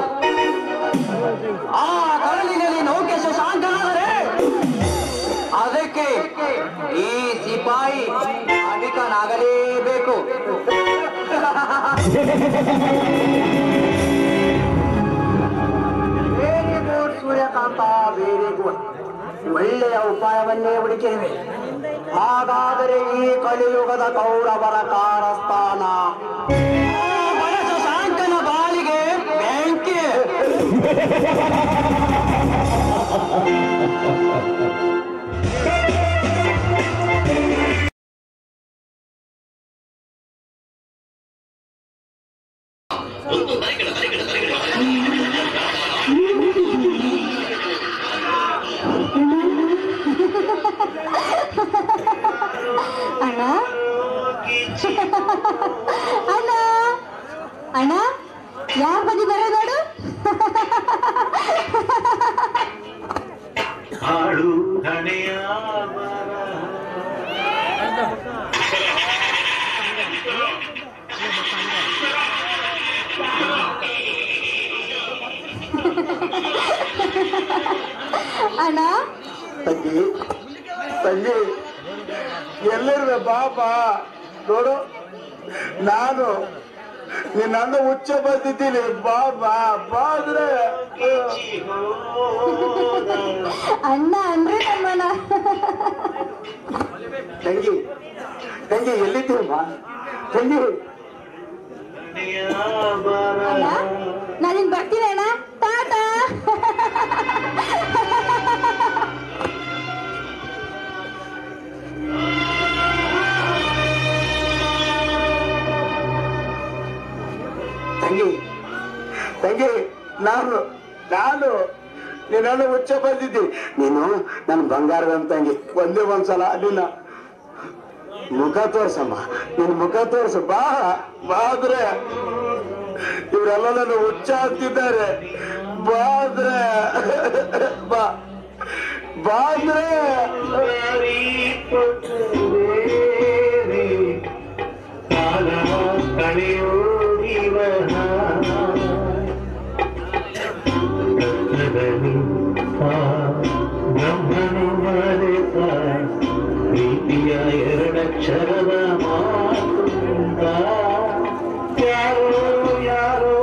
ಆ ಕಡಲಿನಲ್ಲಿ ನೌಕೆ ಶಶಾಂಕನಾದರೆ ಅದಕ್ಕೆ ಈ ಸಿಪಾಯಿ ಅಧಿಕನಾಗಲೇಬೇಕು. Very good Suryakanta, very good. ಒಳ್ಳೆಯ ಉಪಾಯವನ್ನೇ ಹುಡುಕಿವೆ. ಹಾಗಾದರೆ ಈ ಕಲಿಯುಗದ ಕೌರವರ ಕಾರಸ್ಥಾನ ಅಣ್ಣ ಅಣ್ಣ ಅಣ್ಣ ಯಾರು ಬಂದಿದ್ದಾರೆ ನೋಡು. ಹಾಡು ಹಣೆಯ ಅಣ್ಣ ತಂಗಿ ತಂಗಿ ಎಲ್ಲಿರುವೆ ಬಾಬಾ ನೋಡು, ನಾನು ನಿನ್ನ ಹುಚ್ಚ ಬಂದಿದ್ದೀನಿ. ಬಾಬಾ ಬಾದ್ರೆ ಅಣ್ಣ ಅಂದ್ರೆ ನಮ್ಮಣ್ಣ. ತಂಗಿ ತಂಗಿ ಎಲ್ಲಿದ್ದೀರಮ್ಮ ತಂಗಿ? ಅಣ್ಣ ನಾನಿನ್ ಬರ್ತೀನಿ ಅಣ್ಣ, ಟಾಟಾ. ತಂಗಿ ತಂಗಿ ನಾನು ನಾನು ನಿನ್ನ ಹುಚ್ಚ ಬಂದಿದ್ದಿ. ನೀನು ನನ್ನ ಬಂಗಾರದ ತಂಗಿ. ಒಂದೇ ಒಂದ್ಸಲ ನಿನ್ನ ಮುಖ ತೋರ್ಸಮ್ಮ, ನಿನ್ ಮುಖ ತೋರ್ಸ. ಬಾ ಬಾದ್ರೆ ಇವರೆಲ್ಲ ನನ್ನ ಹುಚ್ಚ ಅಂತಿದ್ದಾರೆ. ಬಾದ್ರೆ ಬಾ ಬಾದ್ರೆ ಬ್ರಹ್ಮನು ಮರೆತ ಪ್ರೀತಿಯ ಎರಡಕ್ಷರದ ಮಾತುಂದ ಯಾರೋ ಯಾರೋ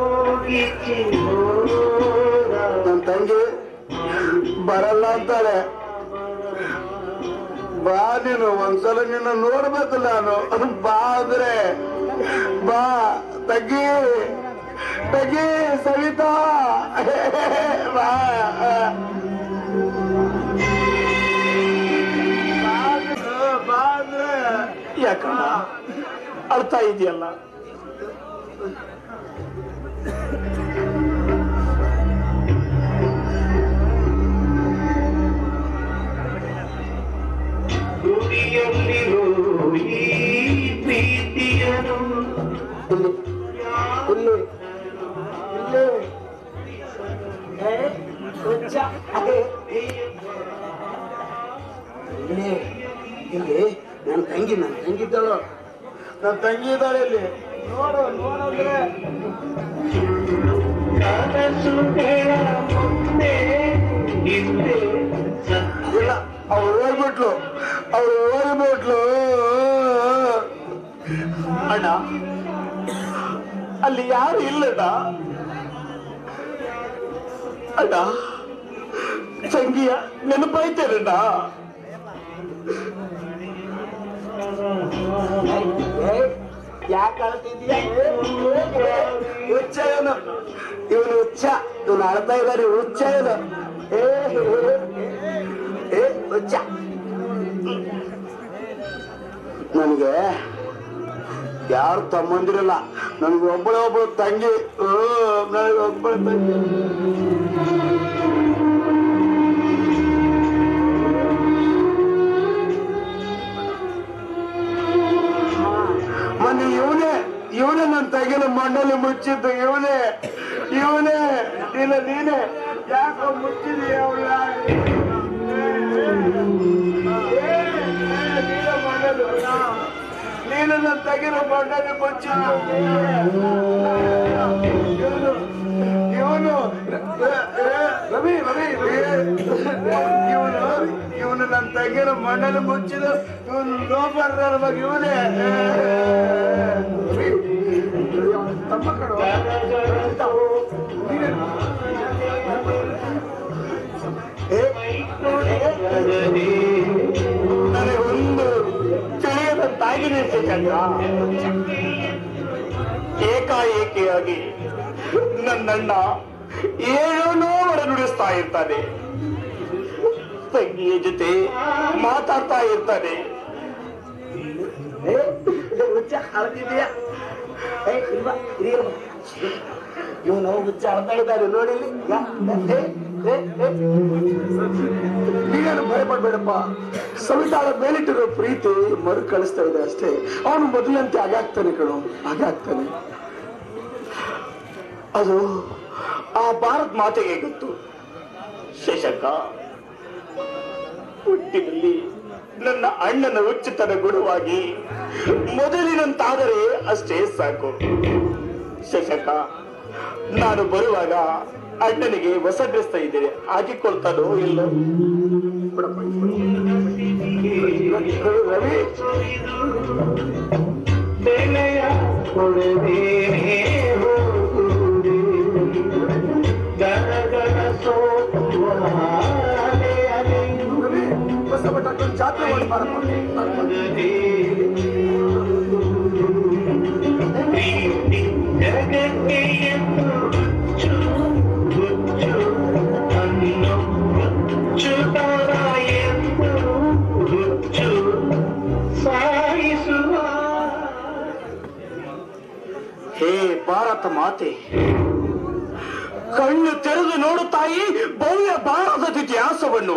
ನನ್ನ ತಂಗಿ ಬರಲ್ಲ ಅಂತಾಳೆ. ಬಾ ನೀನು ಒಂದ್ಸಲ ನಿನ್ನ ನೋಡ್ಬೇಕು ನಾನು. ಬಾ ಅಂದ್ರೆ ಬಾ ತಂಗಿ ತಂಗಿ ಸವಿತಾ ಬಾ ಬಾ ಅಂದ್ರೆ ಯಾಕಣ್ಣ ಅಳ್ತಾ ಇದೆಯಲ್ಲ? ಗುರಿಯಲ್ಲಿರೋ ಈ ಪ್ರೀತಿಯನು ಇಲ್ಲಿ ಇಲ್ಲಿ ಇಲ್ಲಿ ಇಲ್ಲಿ ಇಲ್ಲಿ ನನ್ನ ತಂಗಿ ಇದ್ದಾಳು. ನನ್ನ ತಂಗಿ ಇದ್ದಾಳೆ ಇಲ್ಲಿ. ನೋಡು ನೋಡೋದ್ರೆ ಕನಸು ಮುಂದೆ ಹಿಂದೆ ಇಲ್ಲ, ಅವ್ರು ಹೋಗ್ಬಿಟ್ಲು ಅಣ್ಣ. ಅಲ್ಲಿ ಯಾರು ಇಲ್ಲಣ್ಣ. ಅಣ್ಣ ತಂಗಿಯ ನೆನಪಾಯ್ತೇನಣ್ಣ? ಯಾಕೆ ಅಳ್ತಿದ್ಯಾ? ಹುಚ್ಚ ಇವನು ಹುಚ್ಚ. ಇವನು ಅಳ್ತಾ ಇದ್ದಾರೆ. ಹುಚ್ಚ ಇವನು. ಹುಚ್ಚ. ನನಗೆ ಯಾರು ತಮ್ಮಂದಿರಲ್ಲ. ನನಗೆ ಒಬ್ಬಳು ತಂಗಿ. ನನಗೆ ಒಬ್ಬಳ ತಂಗಿ. ಮೊನ್ನೆ ಇವನೇ ನನ್ನ ತಂಗಿನ ಮಣ್ಣಲ್ಲಿ ಮುಚ್ಚಿದ್ದು. ಇವನೇ ನೀನೇ ಯಾಕೋ ಮುಚ್ಚಿದೀಯ ಅವಳ? ನೀನು ನನ್ನ ತಂಗಿನ ಮಣ್ಣಲ್ಲಿ ಮುಚ್ಚಿದ್ದು. ಇವನು ರವಿ ಇವನು ನನ್ನ ತಂಗಿನ ಮಣ್ಣಲ್ಲಿ ಮುಚ್ಚಿದ. ಇವನು ಲೋಪರ್ದಾರ ಬಗ್ಗೆ ಇವನೇ ತಮ್ಮ ಕಡೆ ನನಗೆ ಒಂದು ತಿಳಿಯದ ತಾಗಿನೇ ಸಿಕ್ಕಂತ. ಏಕಾಏಕಿಯಾಗಿ ನನ್ನಣ್ಣ ಏನೋ ಹೊರ ನುಡಿಸ್ತಾ ಇರ್ತಾನೆ, ತಂಗಿಯ ಜೊತೆ ಮಾತಾಡ್ತಾ ಇರ್ತಾನೆ. ಇವನು ಹುಚ್ಚ ಆಡ್ತಾ ಇದ್ದಾರೆ ನೋಡಿಲಿ. ನೀನೇನು ಭಯಪಡ್ಬೇಡಪ್ಪ, ಸವಿತಾಳ ಮೇಲಿಟ್ಟಿರೋ ಪ್ರೀತಿ ಮರು ಕಳಿಸ್ತಾ ಇದೆ ಅಷ್ಟೇ. ಅವನು ಮೊದಲಂತೆ ಆಗಾಗ್ತಾನೆ ಕಣೋ, ಆಗಾಗ್ತಾನೆ. ಅದು ಆ ಭಾರತ್ ಮಾತೆಗೆ ಗೊತ್ತು. ಶಶಕ, ಹುಟ್ಟಿನಲ್ಲಿ ನನ್ನ ಅಣ್ಣನ ಹುಚ್ಚುತನ ಗುಣವಾಗಿ ಮೊದಲಿನಂತಾದರೆ ಅಷ್ಟೇ ಸಾಕು. ಶಶಕ, ನಾನು ಬರುವಾಗ ಅಣ್ಣನಿಗೆ ಹೊಸ ಡ್ರೆಸ್ ಇದ್ದೇನೆ, ಹಾಕಿಕೊಳ್ತಾನೋ ಇಲ್ಲ? ರವಿ, ಹೊಸ ಬಟ್ಟೆ ಜಾತ್ರೆ ಮಾಡಿ ಬಾರಪ್ಪ. ಹೇ ಭಾರತ ಮಾತೆ, ಕಣ್ಣು ತೆರೆದು ನೋಡುತ್ತಾಯಿ ಭವ್ಯ ಭಾರತದ ಇತಿಹಾಸವನ್ನು.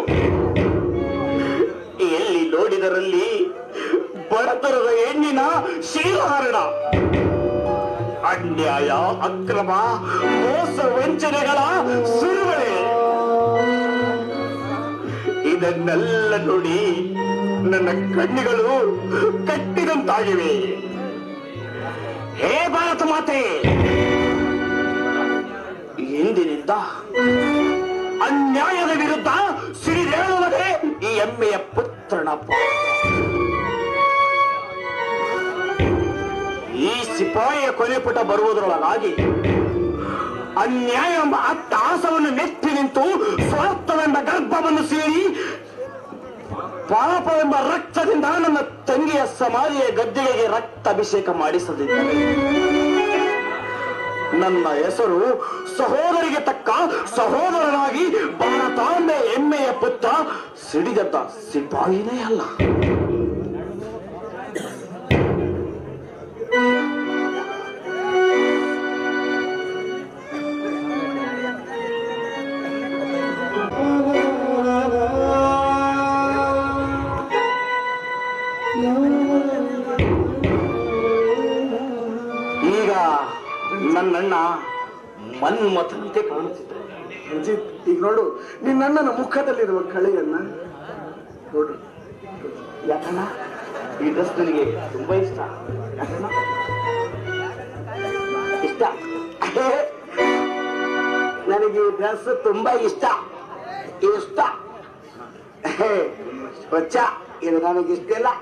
ಎಲ್ಲಿ ನೋಡಿದರಲ್ಲಿ ಬಡತನದ ಹೆಣ್ಣಿನ ಶೀಲಹರಣ, ಅನ್ಯಾಯ, ಅಕ್ರಮ, ಮೋಸ, ವಂಚನೆಗಳ ಸುರುವಳೆ. ಇದನ್ನೆಲ್ಲ ನೋಡಿ ನನ್ನ ಕಣ್ಣುಗಳು ಕಟ್ಟಿದಂತಾಗಿವೆ. ಹೇ ಭಾರತ ಮಾತೆ, ಎಂದಿನಿಂದ ಅನ್ಯಾಯದ ವಿರುದ್ಧ ಸಿಡಿದೇಳುವುದೇ ಈ ಹೆಮ್ಮೆಯ ಪುತ್ರನಪ್ಪ. ಈ ಸಿಪಾಯಿಯ ಕೊನೆಪುಟ ಬರುವುದರೊಳಗಾಗಿ ಅನ್ಯಾಯ ಎಂಬ ಅಟ್ಟಹಾಸವನ್ನು ನೆತ್ತಿ ನಿಂತು ಸ್ವಾರ್ಥವೆಂಬ ಗರ್ಭವನ್ನು ಸೇರಿ ಪಾಪವೆಂಬ ರಕ್ತದಿಂದ ನನ್ನ ತಂಗಿಯ ಸಮಾಧಿಯ ಗದ್ದೆಗೆ ರಕ್ತಾಭಿಷೇಕ ಮಾಡಿಸದಿದ್ದರೆ ನನ್ನ ಹೆಸರು ಸಹೋದರಿಗೆ ತಕ್ಕ ಸಹೋದರನಾಗಿ ಭಾರತಾಂಬೆ ಹೆಮ್ಮೆಯ ಪುತ್ರ ಸಿಡಿದದ್ದ ಸಿಪಾಯಿನೇ ಅಲ್ಲ. ಈಗ ನನ್ನಣ್ಣ ಮನ್ಮಥನಂತೆ ಕಾಣುತ್ತಿದ್ದ. ರಂಜಿತ್, ಈಗ ನೋಡು ನಿನ್ನಣ್ಣನ ಮುಖದಲ್ಲಿರುವ ಕಳೆಯನ್ನ ನೋಡು. ಯಾಕಣ್ಣ ಈ ಡ್ರೆಸ್ ನನಗೆ ತುಂಬಾ ಇಷ್ಟ. ಇಷ್ಟ ನನಗೆ ಈ ಡ್ರೆಸ್ ತುಂಬಾ ಇಷ್ಟ. ಇಷ್ಟ ಸ್ವಚ್ಛ, ಇದು ನನಗೆ ಇಷ್ಟ ಇಲ್ಲ.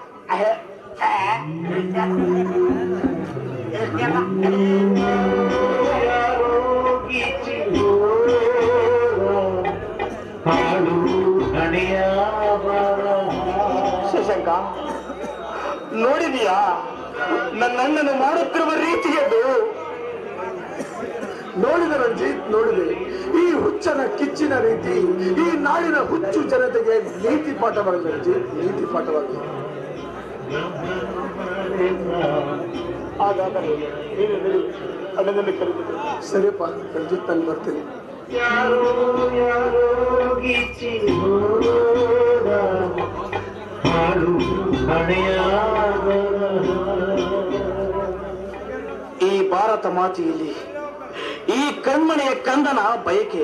ಶಶಂಕ, ನೋಡಿದೀಯಾ ನನ್ನಣ್ಣನು ಮಾಡುತ್ತಿರುವ ರೀತಿಯದ್ದು? ನೋಡಿದೆ ರಂಜಿತ್, ನೋಡಿದೆ. ಈ ಹುಚ್ಚನ ಕಿಚ್ಚಿನ ರೀತಿ ಈ ನಾಡಿನ ಹುಚ್ಚು ಜನತೆಗೆ ನೀತಿ ಪಾಠವಾಗಲಿ ರಂಜಿತ್, ನೀತಿ ವಾಗ್ದಾನವಾಗಲಿ. ಹಾಗಾದರೆ ನೀನು ಹೇಳಿ ಅಣ್ಣನನ್ನು ಕರೆದಿದ್ದೆ. ಸರಿಯಪ್ಪ, ರಂಜಿತ್ ತಂದು ಬರ್ತೀನಿ. ಈ ಭಾರತ ಮಾತೆಯಲ್ಲಿ ಈ ಕಣ್ಮಣಿಯ ಕಂದನ ಬಯಕೆ,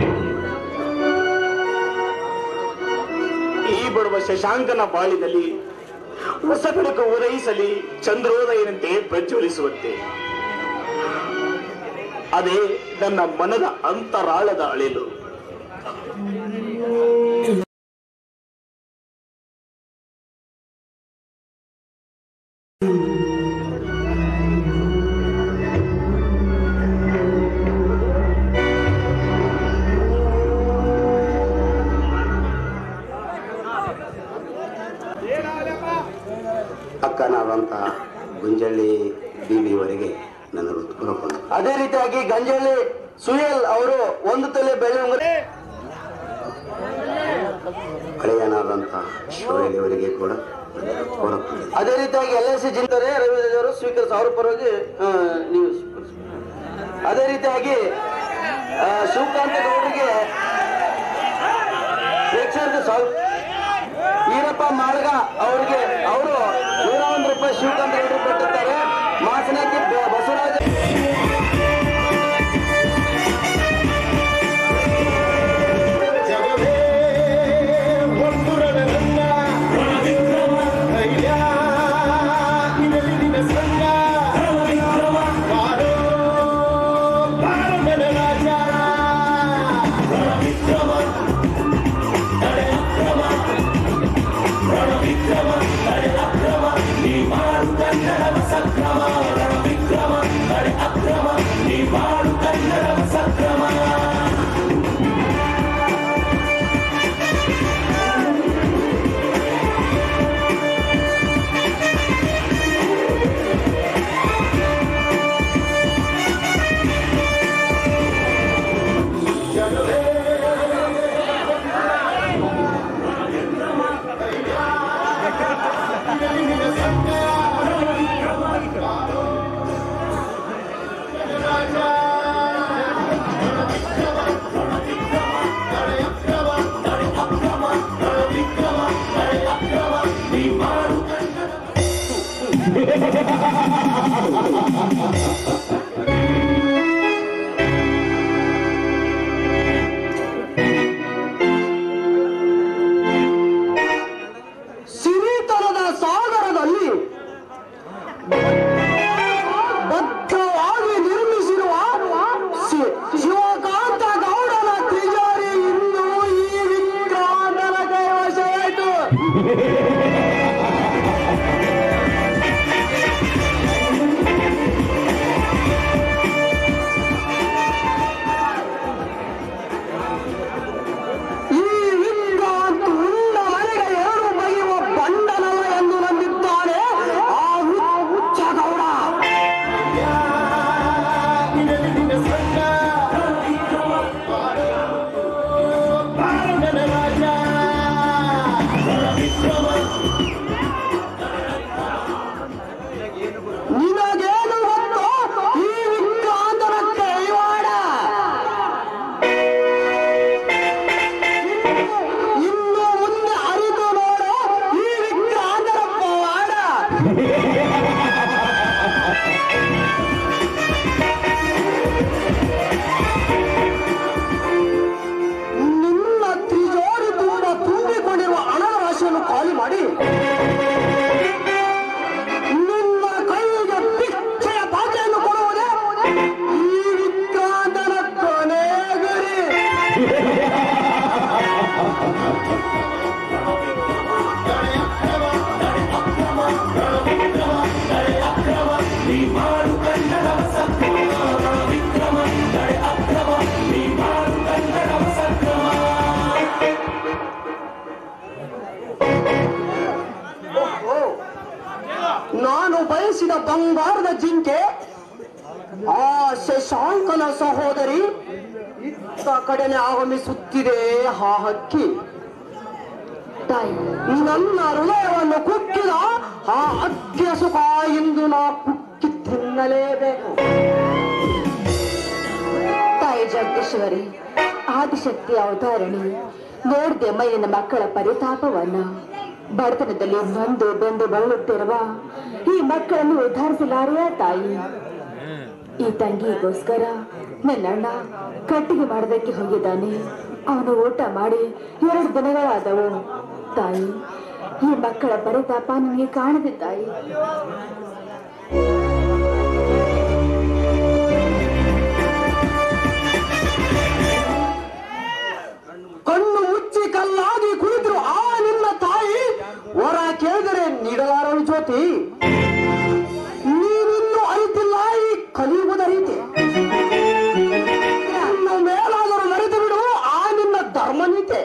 ಈ ಬಡವ ಶಶಾಂಕನ ಬಾಳಿನಲ್ಲಿ ಹೊಸ ಬೆಳಕು ಉದಯಿಸಲಿ, ಚಂದ್ರೋದಯನಂತೆ ಪ್ರಜ್ವಲಿಸುವಂತೆ. ಅದೇ ನನ್ನ ಮನದ ಅಂತರಾಳದ ಅಳಿಲು. ಅಕ್ಕನಾದಂತ ಗುಂಜಳ್ಳಿ ಬೀಬಿವರೆಗೆ ನನ್ನ ಹೃತ್ಪೂರ್ವಕ ಅದೇ ರೀತಿಯಾಗಿ ಗಂಜಳ್ಳಿ ಸುಹೇಲ್ ಅವರು 1 ತೊಲೆ ಬೆಳ್ಳಿ ಉಂಗುರ. ಹಳೆಯನಾದಂತ ಸುಹೇಲ್ ಅವರಿಗೆ ಕೂಡ ಅದೇ ರೀತಿಯಾಗಿ LIC ಜಿಂದರೆ ರವಿರಾಜ್ ಅವರು ಸ್ವೀಕರಿಸ ಅವರ ಪರವಾಗಿ ನೀವು ಅದೇ ರೀತಿಯಾಗಿ ಶಿವಕಾಂತ ಗೌಡರಿಗೆ ಪ್ರೇಕ್ಷಕರಿಗೆ ಈರಪ್ಪ ಮಾಳ್ಗ ಅವರಿಗೆ ಅವರು 101 ರೂಪಾಯಿ ಶಿವಕಾಂತ ಗೌಡರು ಕೊಟ್ಟಿದ್ದಾರೆ. ಮಾಸನಕ್ಕೆ ಬಸವರಾಜ ಸಿರಿತನದ ಸಾಗರದಲ್ಲಿ ಬದ್ಧವಾಗಿ ನಿರ್ಮಿಸಿರುವ ಶಿವಕಾಂತ ಗೌಡನ ತಿಜೋರಿ ಇಂದು ಈ ವಿಕ್ರಾಂತನ ಕೈವಶವಾಯಿತು. ನಿನಗೇನು ಗೊತ್ತು ಈ ವಿಕ್ರಾಂತನ ಕೈವಾಡ? ಇನ್ನು ಮುಂದೆ ಅರಿತು ನೋಡು ಈ ವಿಕ್ರಾಂತನ ಪವಾಡ. ನಿನ್ನ ತಿಜೋರಿ ತುಂಬಿಕೊಂಡಿರುವ ಹಣದ ರಾಶಿಯನ್ನು ಖಾಲಿ ಮಾಡಿ ನಿನ್ನ ಕೈಗೆ ಭಿಕ್ಷೆಯ ಪಾತ್ರೆಯನ್ನು ಕೊಡುವುದೇ ಈ ವಿಕ್ರಾಂತನ ಕೊನೆ ಗುರಿ. ನಾನು ಬಯಸಿದ ಬಂಗಾರದ ಜಿಂಕೆ ಆ ಶಶಾಂಕನ ಸಹೋದರಿ ಇತ್ತ ಕಡೆನೆ ಆಗಮಿಸುತ್ತಿದೆ. ಆ ಹಕ್ಕಿ ತಾಯಿ ನನ್ನ ಹೃದಯವನ್ನು ಕುಕ್ಕಿದ ಆ ಅಕ್ಕಿಯ ಸುಖ ಇಂದು ನಾ ಕುಕ್ಕಿ ತಿನ್ನಲೇಬೇಕು. ತಾಯಿ ಜಗದೀಶ್ವರಿ, ಆದಿಶಕ್ತಿ ಅವತಾರಣಿ, ನೋಡ್ದೆ ಮೈನ ಮಕ್ಕಳ ಪರಿತಾಪವನ್ನ. ಬಡತನದಲ್ಲಿ ನೊಂದು ಬೆಂದು ಬಳಲುತ್ತಿರುವ ಈ ಮಕ್ಕಳನ್ನು ಉದ್ಧರಿಸಲಾರೆಯ ತಾಯಿ. ಈ ತಂಗಿಗೋಸ್ಕರ ನನ್ನಣ್ಣ ಕಟ್ಟಿಗೆ ಮಾಡೋದಕ್ಕೆ ಹೋಗಿದ್ದಾನೆ. ಅವನು ಊಟ ಮಾಡಿ 2 ದಿನಗಳಾದವು. ತಾಯಿ, ಈ ಮಕ್ಕಳ ಪರಿತಾಪ ನಿಮಗೆ ಕಾಣದೆ ತಾಯಿ. ಕಣ್ಣು ಮುಚ್ಚಿ ಕಲ್ಲಾಗಿ ಕುಳಿತರು ಆ ನಿನ್ನ ತಾಯಿ ವರ ಕೇಳಿದರೆ ನೀಡಲಾರಳು ಜ್ಯೋತಿ. ನೀನಿನ್ನು ಅರಿತಿಲ್ಲ ಈ ಕಲಿಯುವುದ ರೀತಿ. ಇನ್ನು ಮೇಲಾದರೂ ನಡೆದು ಬಿಡು ಆ ನಿನ್ನ ಧರ್ಮ ನೀತಿ.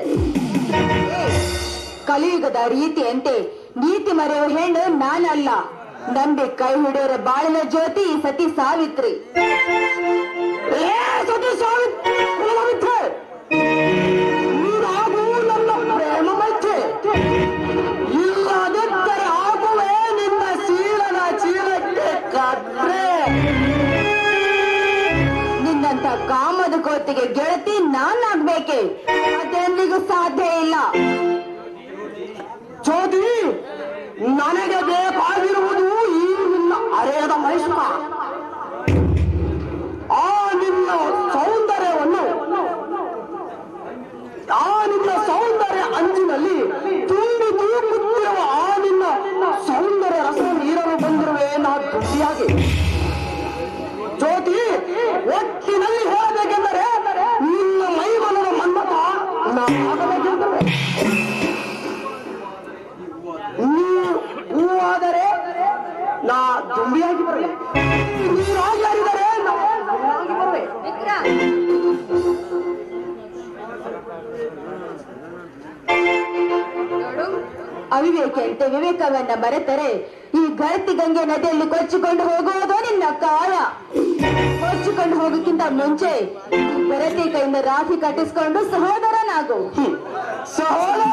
ಕಲಿಯುಗದ ರೀತಿಯಂತೆ ನೀತಿ ಮರೆಯುವ ಹೆಣ್ಣು ನಾನಲ್ಲ. ನಂಬಿ ಕೈ ಹಿಡಿಯೋರ ಬಾಳಿನ ಜ್ಯೋತಿ ಸತಿ ಸಾವಿತ್ರಿ. ಸತಿ ಕುಲವಿದ್ಯೆ ನೀನಾಗೂ ನನ್ನ ಪ್ರೇಮ ಮೈತ್ರಿ ಇಲ್ಲದಿದ್ದರೆ ಆಗುವೆ ನಿನ್ನ ಶೀಲನ ಚೀಲಕ್ಕೆ ಕಟ್ರೆ. ನಿನ್ನಂತ ಕಾಮದ ಕೋತಿಗೆ ಗೆಳತಿ ನಾನಾಗ್ಬೇಕೆ? ಅದೆಂದಿಗೂ ಸಾಧ್ಯ ಇಲ್ಲ. ಜ್ಯೋತಿ, ನನಗೆ ಬೇಕಾಗಿರುವುದು ಈ ನಿನ್ನ ಅರೆಯದ ಮೈಸೂರ. ಆ ನಿನ್ನ ಸೌಂದರ್ಯವನ್ನು, ಆ ನಿನ್ನ ಸೌಂದರ್ಯ ಅಂಚಿನಲ್ಲಿ ತುಂಬಿ ತೂಗುತ್ತಿರುವ ಆ ನಿನ್ನ ಸೌಂದರ್ಯ ರಸ ನೀರಲು ಬಂದಿರುವೆ ನಾ ದುಡ್ಡಿಯಾಗಿ. ಜ್ಯೋತಿ, ಒಟ್ಟಿನಲ್ಲಿ ಹೇಳಬೇಕೆಂದರೆ ನಿನ್ನ ಮೈಮನದ ಮನ್ಮತ ನಾಗಬೇಕೆಂದರೆ ಹೂವಾದರೆ ನಾ ದುಂಬಿಯಾಗಿ ಬರಲೆ, ನೀರಾಗಿ ಹರಿದರೆ ನಾ ದುಂಬಿಯಾಗಿ ಬರಲೆ. ಅವಿವೇಕೆ ಅಂತ ವಿವೇಕವನ್ನ ಮರೆತರೆ ಈ ಘಾತಿ ಗಂಗೆ ನದಿಯಲ್ಲಿ ಕೊಚ್ಚಿಕೊಂಡು ಹೋಗುವುದು ನಿನ್ನ ಕಾಯ. ಕೊಚ್ಚಿಕೊಂಡು ಹೋಗೋಕ್ಕಿಂತ ಮುಂಚೆ ಬೆರತಿ ಕೈಯಿಂದ ರಾಖಿ ಕಟ್ಟಿಸ್ಕೊಂಡು ಸಹೋದರನಾಗು. ಸಹೋದರ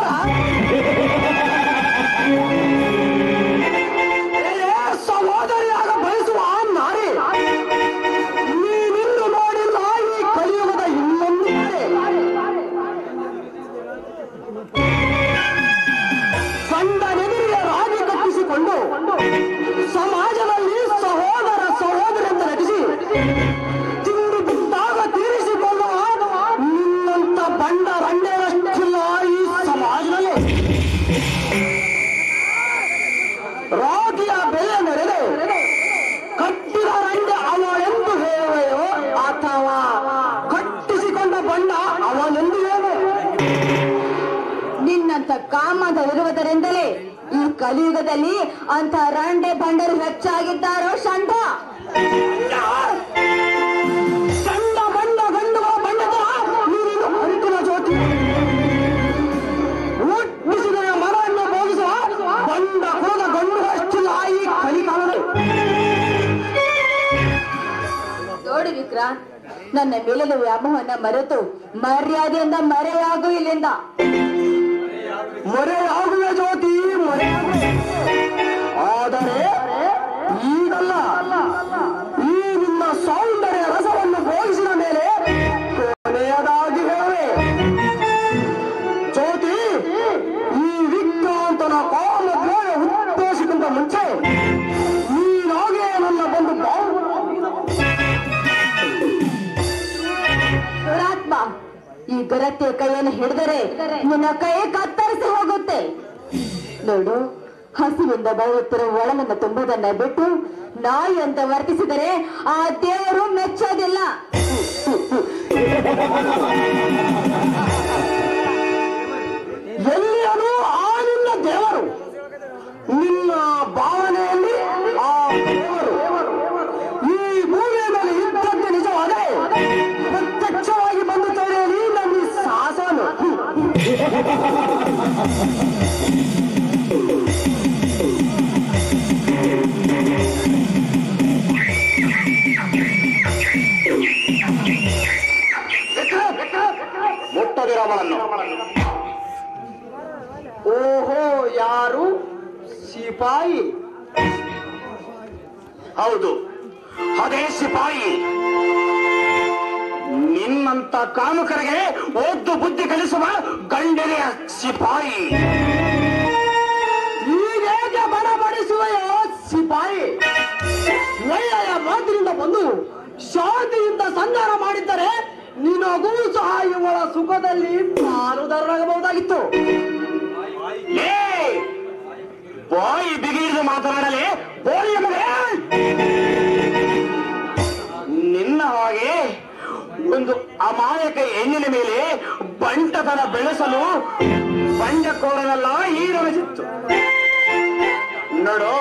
ಸಹೋದರಿಯಾಗ ಬಯಸುವ ನಾರಿ, ನೀನಿಂದು ನೋಡಿಲ್ಲ ಈ ಕಲಿಯುಗದ ಇನ್ನೊಂದು ಗಂಡನೆದುರಿಗೆ ರಾಗಿ ಕಟ್ಟಿಸಿಕೊಂಡು ಸಮಾಜದಲ್ಲಿ ಸಹೋದರ ಸಹೋದರಿ ಅಂತ ನಟಿಸಿ ತಿಂದು ಬಿಟ್ಟಾಗ ತೀರಿಸಿಕೊಳ್ಳುವ ನಿನ್ನಂತ ಬಂಡ ರಂಡೆಯಷ್ಟಿಲ್ಲ ಈ ಸಮಾಜದಲ್ಲಿ. ರಾಗಿಯ ಬೆಲೆ ಮೆರೆದೆ ಕಟ್ಟಿದ ರಂಡೆ ಅವಳೆಂದು ಹೇಳುವೆಯೋ ಅಥವಾ ಕಟ್ಟಿಸಿಕೊಂಡ ಬಂಡ ಅವನೆಂದು ಹೇಳುವೆ? ನಿನ್ನಂತ ಕಾಮದ ಇರುವುದರಿಂದಲೇ ಈ ಕಲಿಯುಗದಲ್ಲಿ ಅಂತ ರಂಡೆ ಬಂಡರು ಹೆಚ್ಚಾಗಿದ್ದಾರೋ ಷಂಡ. ಸಣ್ಣ ಬಂಡ ಗಂಡುಗಳ ಬಂಡದ ನೀರಿನ ಅಂತಿಮ ಜ್ಯೋತಿ, ಹುಟ್ಟಿಸಿದ ಮರವನ್ನು ಭೋಗಿಸುವ ಬಂಡ ಕುಲದ ಗಂಡುಗಳಷ್ಟಿಲ್ಲ ಈ ಕಲಿಕಾಲದಲ್ಲಿ. ನೋಡಿ ವಿಕ್ರಾಂತ್, ನನ್ನ ಮೇಲಿನ ವ್ಯಾಮೋಹನ ಮರೆತು ಮರ್ಯಾದೆಯಿಂದ ಮರೆಯಾಗು ಇಲ್ಲಿಂದ. ಮೊರೆಯಾಗುವೆ ಜ್ಯೋತಿ, ಮೊರೆಯಾಗುವೆ. ಆದರೆ ಈಗಲ್ಲ, ಈ ನಿನ್ನ ಸೌಂದರ್ಯ ರಸವನ್ನು ಭೋಗಿಸಿದ ಮೇಲೆ ಕೊನೆಯದಾಗಿ ಹೇಳುವೆ ಜ್ಯೋತಿ. ಈ ವಿಕ್ರಾಂತನ ಕಾಮದ್ರೋಹ ಉದ್ದೇಶಕ್ಕಿಂತ ಮುಂಚೆ ನೀನಾಗೆ ನನ್ನ ಬಂದು ದುರಾತ್ಮ, ಈ ಗರತಿಯ ಕೈಯನ್ನು ಹಿಡಿದರೆ ನಿನ್ನ ಕೈ ಕತ್ತರಿಸಿ ಹೋಗುತ್ತೆ. ನೋಡು, ಹಸಿವಿಂದ ಬಳಲುತ್ತಿರುವ ಒಳನನ್ನು ತುಂಬುವುದನ್ನ ಬಿಟ್ಟು ನಾಯಿ ಅಂತ ವರ್ತಿಸಿದರೆ ಆ ದೇವರು ಮೆಚ್ಚೋದಿಲ್ಲ. ಎಲ್ಲಿಯೂ ಆ ನಿನ್ನ ದೇವರು, ನಿನ್ನ ಭಾವನೆಯಲ್ಲಿ ಆ ದೇವರು ಈ ಭೂಮಿಯ ಮೇಲೆ ಇದ್ದದ್ದು ನಿಜವಾದರೆ ಪ್ರತ್ಯಕ್ಷವಾಗಿ ಬಂದು ತಡೆಯಲಿ ನನ್ನ ಈ ಸಾಹಸವನ್ನು. ಮುಟ್ಟದಿರವಳನ್ನು. ಓಹೋ, ಯಾರು? ಸಿಪಾಯಿ? ಹೌದು, ಅದೇ ಸಿಪಾಯಿ. ನಿನ್ನಂತ ಕಾಮುಕರಿಗೆ ಓದ್ದು ಬುದ್ಧಿ ಕಲಿಸುವ ಗಂಡನೆಯ ಸಿಪಾಯಿ. ಹೀಗೆ ಬಡಬಡಿಸುವೆಯೋ ಸಿಪಾಯಿ? ಒಳ್ಳೆಯ ಮಾತಿನಿಂದ ಬಂದು ಶಾಂತಿಯಿಂದ ಸಂಧಾನ ಮಾಡಿದ್ದರೆ ನಿನಗೂ ಸಹ ಇವಳ ಸುಖದಲ್ಲಿ ಪಾಲುದಾರರಾಗಬಹುದಾಗಿತ್ತು. ಬಾಯಿ ಬಿಗಿದು ಮಾತನಾಡಲೇ ಬೋಳಿಯ ಮಗ. ನಿನ್ನ ಹಾಗೆ ಒಂದು ಅಮಾಯಕ ಹೆಣ್ಣಿನ ಮೇಲೆ ಬಂಟತನ ಬೆಳೆಸಲು ಬಂಜಕೋರನಲ್ಲ ಈ ರಮಜಿತ್ತು. ನೋಡು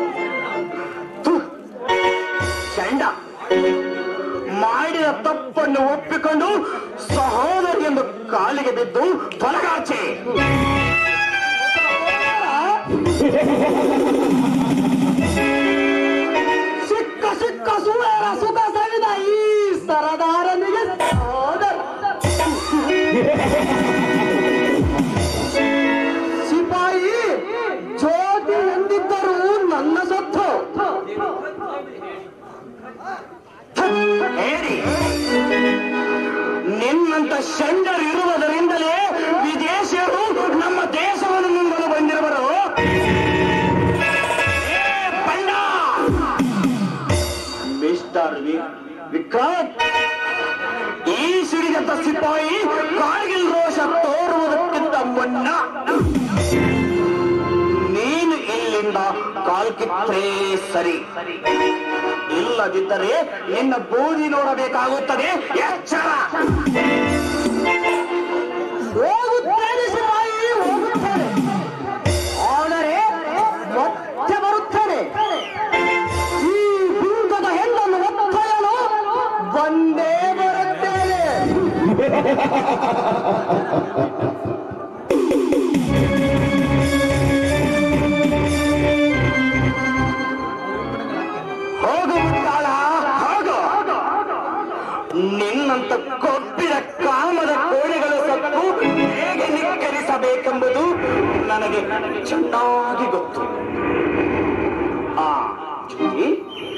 ಚಂಡ, ಮಾಡಿದ ತಪ್ಪನ್ನು ಒಪ್ಪಿಕೊಂಡು ಸಹೋದರಿಯನ್ನು ಕಾಲಿಗೆ ಬಿದ್ದು ತೊಲಗಾಚೆ. ಸಿಕ್ಕ ಸಿಕ್ಕ ಸುವೇರ ಸುಖ ಸವಿದ ಈ ಸರದಾರನಿಗೆ ಹೇಳಿ, ನಿನ್ನಂತ ಷಂಡರಿರುವುದರಿಂದಲೇ ವಿದೇಶಿಯರು ನಮ್ಮ ದೇಶವನ್ನು ನಿಂದಲು ಬಂದಿರುವರು. ಮಿಸ್ಟರ್ ವಿಕ್ರಾಂತ್, ಈ ಸಿಡಿದಂತ ಸಿಪಾಯಿ ಕಾರ್ಗಿಲ್ ರೋಷ ತೋರುವುದಕ್ಕಿಂತ ಮುನ್ನ ನೀನು ಇಲ್ಲಿಂದ ಕಾಲ್ಕಿತ್ತೇ ಸರಿ. ಇಲ್ಲದಿದ್ದರೆ ನಿನ್ನ ಬೂದಿ ನೋಡಬೇಕಾಗುತ್ತದೆ. ಎಚ್ಚರ. ಹೋಗುತ್ತೇನೆ ಸಿಪಾಯಿ, ಹೋಗುತ್ತೇನೆ. ಆದರೆ ಮತ್ತೆ ಬರುತ್ತೇನೆ. ಈ ಬಿಂಕದ ಹೆಣ್ಣನ್ನು ಒತ್ತಾಯಲು ಬಂದೇ ಬರುತ್ತೇನೆ. ಹೋಗುತ್ತಾಳ, ಹೋಗು. ನಿನ್ನಂತ ಕೊಬ್ಬಿದ ಕಾಮದ ಕೋಣೆಗಳು ಸತ್ತು ಹೇಗೆ ನಿಕ್ಕರಿಸಬೇಕೆಂಬುದು ನನಗೆ ಚೆನ್ನಾಗಿ ಗೊತ್ತು. ಜ್ಯೋತಿ,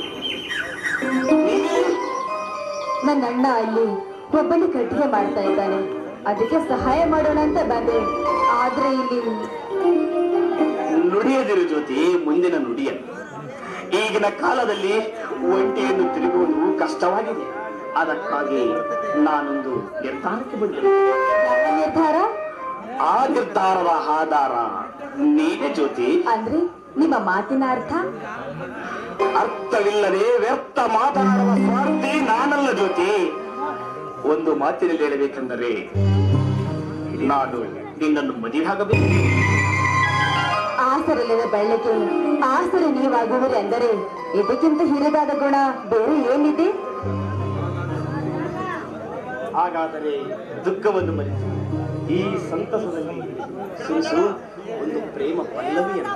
ನನ್ನ ಅಣ್ಣ ಅಲ್ಲಿ ಒಬ್ಬನೇ ಕಟ್ಟಿಗೆ ಮಾಡ್ತಾ ಇದ್ದಾನೆ, ಅದಕ್ಕೆ ಸಹಾಯ ಮಾಡೋಣ ಅಂತ ಬಂದೆ. ಆದ್ರೆ ಇಲ್ಲಿ ನುಡಿಯದಿರು ಜ್ಯೋತಿ, ಮುಂದಿನ ನುಡಿಯನ್ನು. ಈಗಿನ ಕಾಲದಲ್ಲಿ ಒಂಟೆಯನ್ನು ತಿರುಗುವುದು ಕಷ್ಟವಾಗಿದೆ. ಅದಕ್ಕಾಗಿ ನಾನೊಂದು ನಿರ್ಧಾರಕ್ಕೆ ಬಂದೆ. ಯಾವ ನಿರ್ಧಾರ? ಆ ನಿರ್ಧಾರದ ಆಧಾರ ನೀವೇ ಜ್ಯೋತಿ. ಅಂದ್ರೆ ನಿಮ್ಮ ಮಾತಿನ ಅರ್ಥ? ಅರ್ಥವಿಲ್ಲದೆ ವ್ಯರ್ಥ ಮಾತನಾಡುವ ಸ್ವಾರ್ಥಿ ನಾನಲ್ಲ ಜ್ಯೋತಿ. ಒಂದು ಮಾತಿನಲ್ಲಿ ಹೇಳಬೇಕೆಂದರೆ ನಾನು ನಿನ್ನನ್ನು ಮದುವೆಯಾಗಬೇಕು. ಆಸರಲ್ಲದ ಬೆಳ್ಳಕ್ಕೆ ಆಸರೆ ನೀವಾಗುವಿರಿ ಅಂದರೆ ಇದಕ್ಕಿಂತ ಹಿರಿದಾದ ಗುಣ ಬೇರೆ ಏನಿದೆ? ಹಾಗಾದರೆ ದುಃಖವನ್ನು ಮರೆತು ಈ ಸಂತಸದಲ್ಲಿ ಸೂಸು ಒಂದು ಪ್ರೇಮ ಪಲ್ಲವಿಯನ್ನು.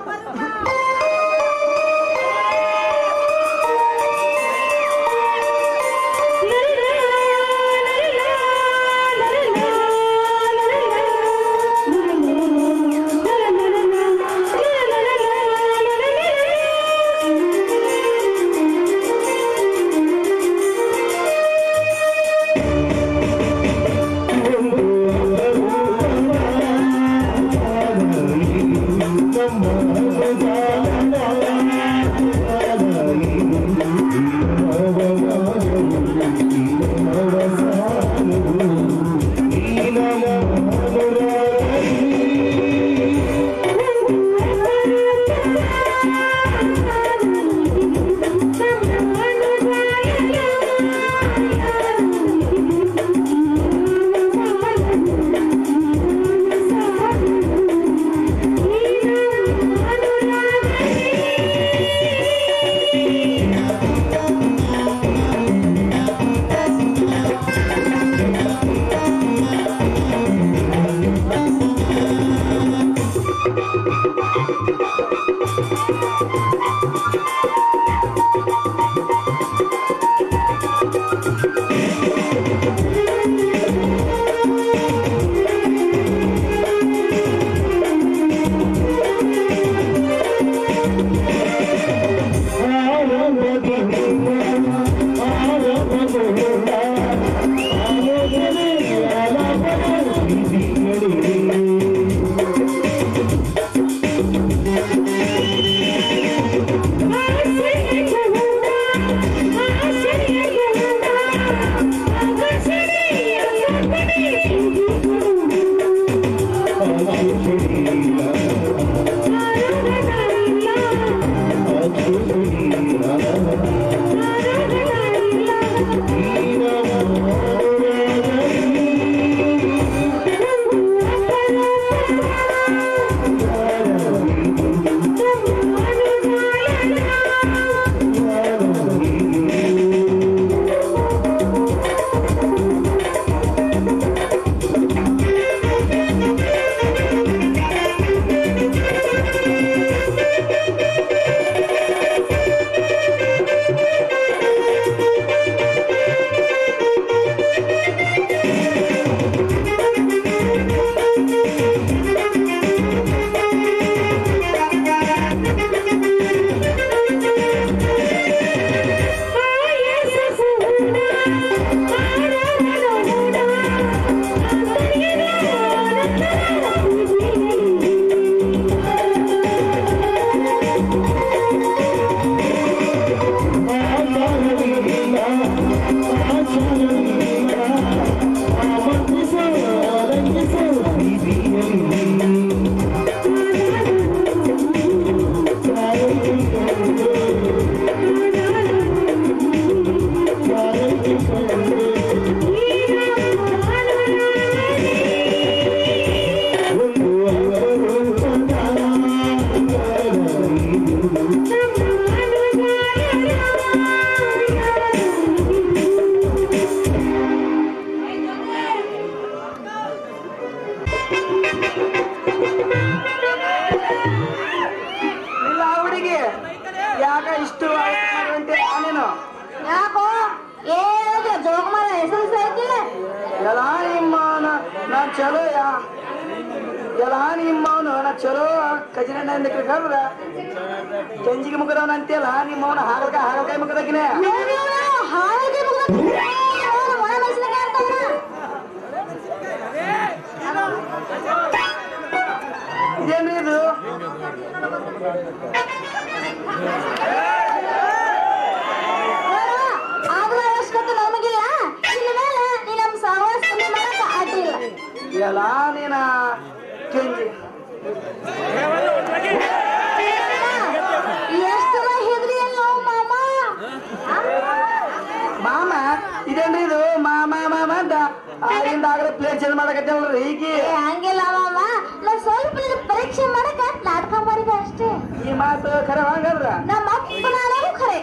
ಇಲ್ಲ ಹುಡುಗಿ ಯಾಕ ಇಷ್ಟು ಅಂತೆ ನೀನು ಯಾಕೋ ಏನಿಲ್ಲ ಜೋಗಮಾರ ಹೆಸರು ಐತಿಲ್ಲ ಎಲ್ಲ ನಿಮ್ಮವನ ನಾನ್ ಚಲೋ ಎಲ್ಲ ನಿಮ್ಮವನು ನಾ ಚಲೋ ಕಜಿನ ಕರ್ರ ಕೆಂಜಿಗೆ ಮುಖದವನ ಅಂತೆಲ್ಲ ನಿಮ್ಮವನ ಹಾಗಲಕಾಯಿ ಮುಖದಕ್ಕಿನೇ ಹಾಗೆ ಒಳ ಮೆಣಸಿನಕಾಯಿ ಇದೇನ್ರಿ ಇದು ಆದ್ರ ಅವಶ್ಯಕತೆ ನಮಗಿಲ್ಲ ಇನ್ನು ಮೇಲೆ ನೀ ನಮ್ಮ ಸಹವಾಸ ಮಾಡಕ್ಕೆ ಅಡ್ಡಿಲ್ಲ ಎಲ್ಲ ನೀನ ಕೆಂಜಿ ಎಷ್ಟರ ಹೆದ್ರಿ ಅಲ್ಲೋ ಮಾಮ ಮಾಮ ಇದೇನ್ರಿ ಇದು ಮಾಮ ಅಂತ ಆಗಿಂದ ಆಗಲೇ ಪ್ಲೇಟ್ ಚೇಂಜ್ ಮಾಡಕತ್ತೇವಲ್ರಿ ಈಗ ಹಂಗಿಲ್ಲ ಮಾಮ ನಾ ಸ್ವಲ್ಪ ನಿನ್ನ ಪರೀಕ್ಷೆ ಮಾಡಕ ನಾಟಕ ಮಾಡಿದೆ ಅಷ್ಟೇ ಈ ಮಾತು ಖರೆ ಹಂಗಂದ್ರ ನಮ್ಮ ಅಪ್ಪನಾಗೂ ಖರೆ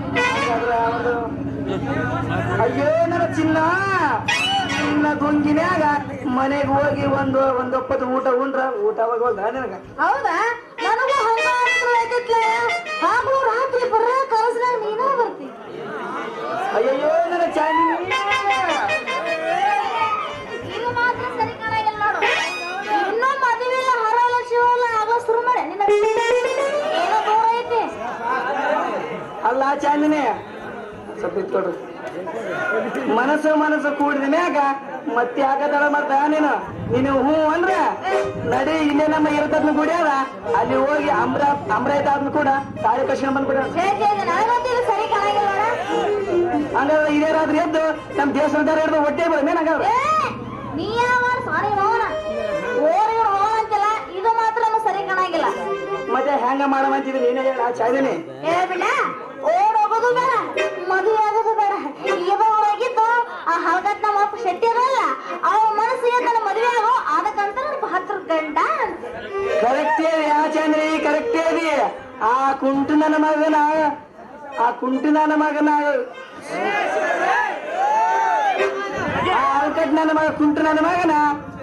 ಅಯ್ಯೋ ನನ್ನ ಚಿನ್ನ ಗುಂಗಿನ್ಯಾಗ ಮನೆಗೆ ಹೋಗಿ ಒಂದೊಪ್ಪತ್ತು ಊಟ ಹೋಗಲ್ದ ನಿನಗ ಹೌದಾ ನನಗೂ ಹಂಗ ಐತಿತ್ಲ ಹಾಗೂ ರಾತ್ರಿ ಬರ ಕನಸ್ನಾಗ ನೀನೇ ಬರ್ತಿ ಅಯ್ಯಯ್ಯೋ ನನ್ನ ಚಾಂದಿ ಇದು ಮಾತ್ರ ಸರಿ ಕಾಣಾಗಿಲ್ಲ ನೋಡು ಇನ್ನೂ ಮದುವೆ ಹರವಲ್ಲ ಶಿವಲ್ಲ ಆಗೋ ಶುರು ಮಾಡಿ ನಿನ್ನ ಏನೋ ದೂರ ಐತಿ ಅಲ್ಲ ಚಾಂದಿನಿ ಸ್ವಲ್ಪ ಇತ್ಕೊಡ್ರಿ ಮನಸ್ಸು ಕೂಡಿದ ಮ್ಯಾಗ ಮತ್ತೆ ಯಾಕ ತಡ ಮಾಡ್ತಾ ನೀನು ಹ್ಞೂ ಅಂದ್ರ ನಡಿ ಇಲ್ಲೇ ನಮ್ಮ ಇರತದ್ನ ಗುಡಿಯಾರ ಅಲ್ಲಿ ಹೋಗಿ ಅಮ್ರಾಯ್ತ ಆದ್ನ ಕೂಡ ತಾಳಿ ಕರ್ಸ್ಕೊಂಡ್ ಬಂದ್ಬಿಡ ನನಗಂತೂ ಇದು ಸರಿ ಕಾಣಾಗಿಲ್ಲ ನೋಡ ಹಂಗಾದ್ರೆ ಇದೇ ರಾತ್ರಿ ಎದ್ದು ನಮ್ ದೇವಸ್ಥಾನ ಹಿಡಿದು ಹೊಟ್ಟೆ ಬರೋದೇನ್ ಹಂಗಾದ್ರೆ ನೀ ಯಾವ ಸಾರಿ ಹೋಗೋಣ ಓರಿಗಳು ಹೋಗೋಣ ಅಂತಿಲ್ಲ ಇದು ಮಾತ್ರ ನಮ್ಗೆ ಸರಿ ಕಾಣಾಗಿಲ್ಲ ಮತ್ತೆ ಹೆಂಗ ಮಾಡಮಂತಿದ್ರಿ ನೀನೇ ಹೇಳ ಚಾಂದಿನಿ ಹೇಳ್ಬಿಡ ಓಡ್ ಹೋಗೋದು ಬೇಡ ಮದುವೆ ಆಗೋದು ಬೇಡ ಇವಾಗಿದ್ದು ಆ ಹಳಗಟ್ ನಮ್ಮ ಅಪ್ಪ ಶೆಟ್ಟಿ ಅದಲ್ಲ ಅವ ಮನಸ್ಸಿಗೆ ನನ್ನ ಮದುವೆ ಆಗೋ ಅದಕ್ಕಂತ ನನ್ನ ಹತ್ರ ಗಂಡ ಕರೆಕ್ಟ್ ಹೇಳಿ ಯಾ ಚಾಂದ್ರಿ ಕರೆಕ್ಟ್ ಹೇಳಿ ಆ ಕುಂಟು ನನ್ನ ಮಗನ ಆ ಅಲ್ಕಟ್ ನನ್ನ ಮಗ ಕುಂಟು ನನ್ನ ಮಗನ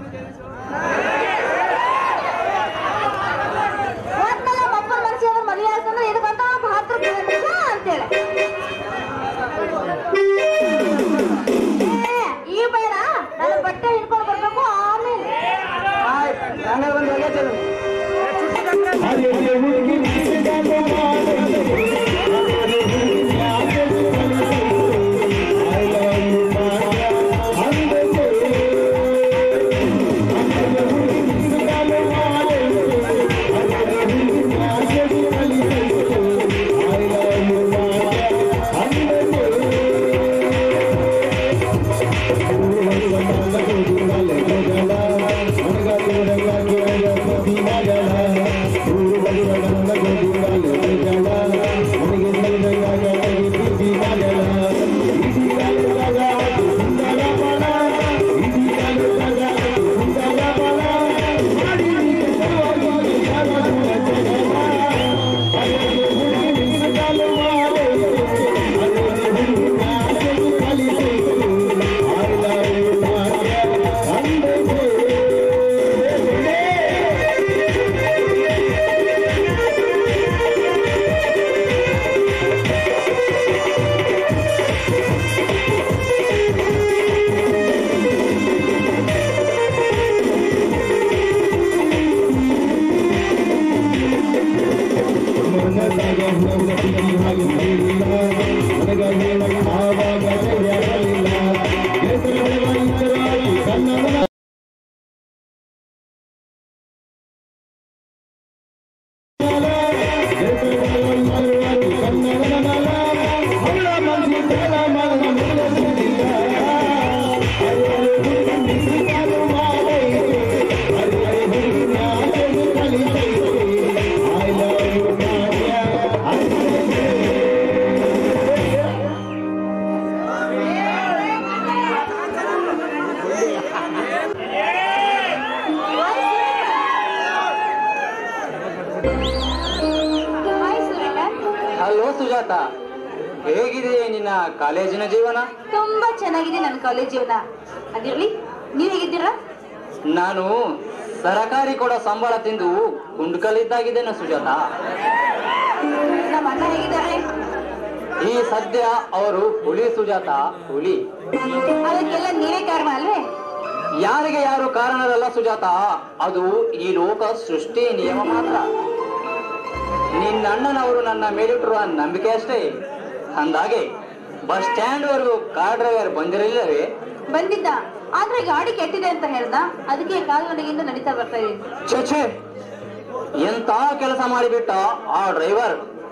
ಒಟ್ನಲ್ಲಿ ನಮ್ಮ ಅಪ್ಪನ ಮನಸ್ಸಿಗೆ ಮದುವೆ ಆಗ್ತಂದ್ರೆ ಇದಕ್ಕಂತ ನಮ್ಮ ಹತ್ರ ಗಂಡ ಅಂತೇಳಿ ಈ ಬೇಡ ನನ್ನ ಬಟ್ಟೆ ಹಿಡ್ಕೊಂಡು ಬರ್ಬೇಕು ಆಮೇಲೆ ಹಂಗಾರೆ ಒಂದು ಹೋಗೈತೆ ಹಲೋ ಸುಜಾತ, ಹೇಗಿದೆ ನಿನ್ನ ಕಾಲೇಜಿನ ಜೀವನ? ತುಂಬಾ ಚೆನ್ನಾಗಿದೆ ನನ್ನ ಕಾಲೇಜ್ ಜೀವನ. ಅದಿರ್ಲಿ, ನೀವ್ ಹೇಗಿದ್ದೀರಾ? ನಾನು ಸರಕಾರಿ ಕೂಡ ಸಂಬಳ ತಿಂದು ಗುಂಡ್ಕಲ್ಲಿದ್ದಾಗಿದ್ದೇನೆ ಸುಜಾತ. ನಮ್ಮ ಅಣ್ಣ ಹೇಗಿದ್ದಾರೆ? ಈ ಸದ್ಯ ಅವರು ಹುಲಿ ಸುಜಾತ, ಹುಲಿ. ಅದಕ್ಕೆಲ್ಲ ನೀವೇ ಕಾರಣ ಅಲ್ವೇ? ಯಾರಿಗೆ ಯಾರು ಕಾರಣರಲ್ಲ ಸುಜಾತ, ಅದು ಈ ಲೋಕ ಸೃಷ್ಟಿ ನಿಯಮ ಮಾತ್ರ. ನಿನ್ನ ಅಣ್ಣನವರು ನನ್ನ ಮೇಲಿಟ್ಟಿರುವ ನಂಬಿಕೆ ಅಷ್ಟೇ. ಅಂದಾಗೆ ಬಸ್ ಸ್ಟ್ಯಾಂಡ್ ವರೆಗೂ ಕಾರ್ ಡ್ರೈವರ್ ಬಂದಿರಲಿಲ್ಲವೇ? ಬಂದಿದ್ದ, ಆದ್ರೆ ಗಾಡಿ ಕೆಟ್ಟಿದೆ ಅಂತ ಹೇಳ್ದ. ಅದಕ್ಕೆ ಕಾಲ್ನಡಿಗೆಯಿಂದ ನಡೀತಾ ಬರ್ತಾ ಇದ್ದೀನಿ. ಛೇ, ಎಂತ ಕೆಲಸ ಮಾಡಿಬಿಟ್ಟ ಆ ಡ್ರೈವರ್.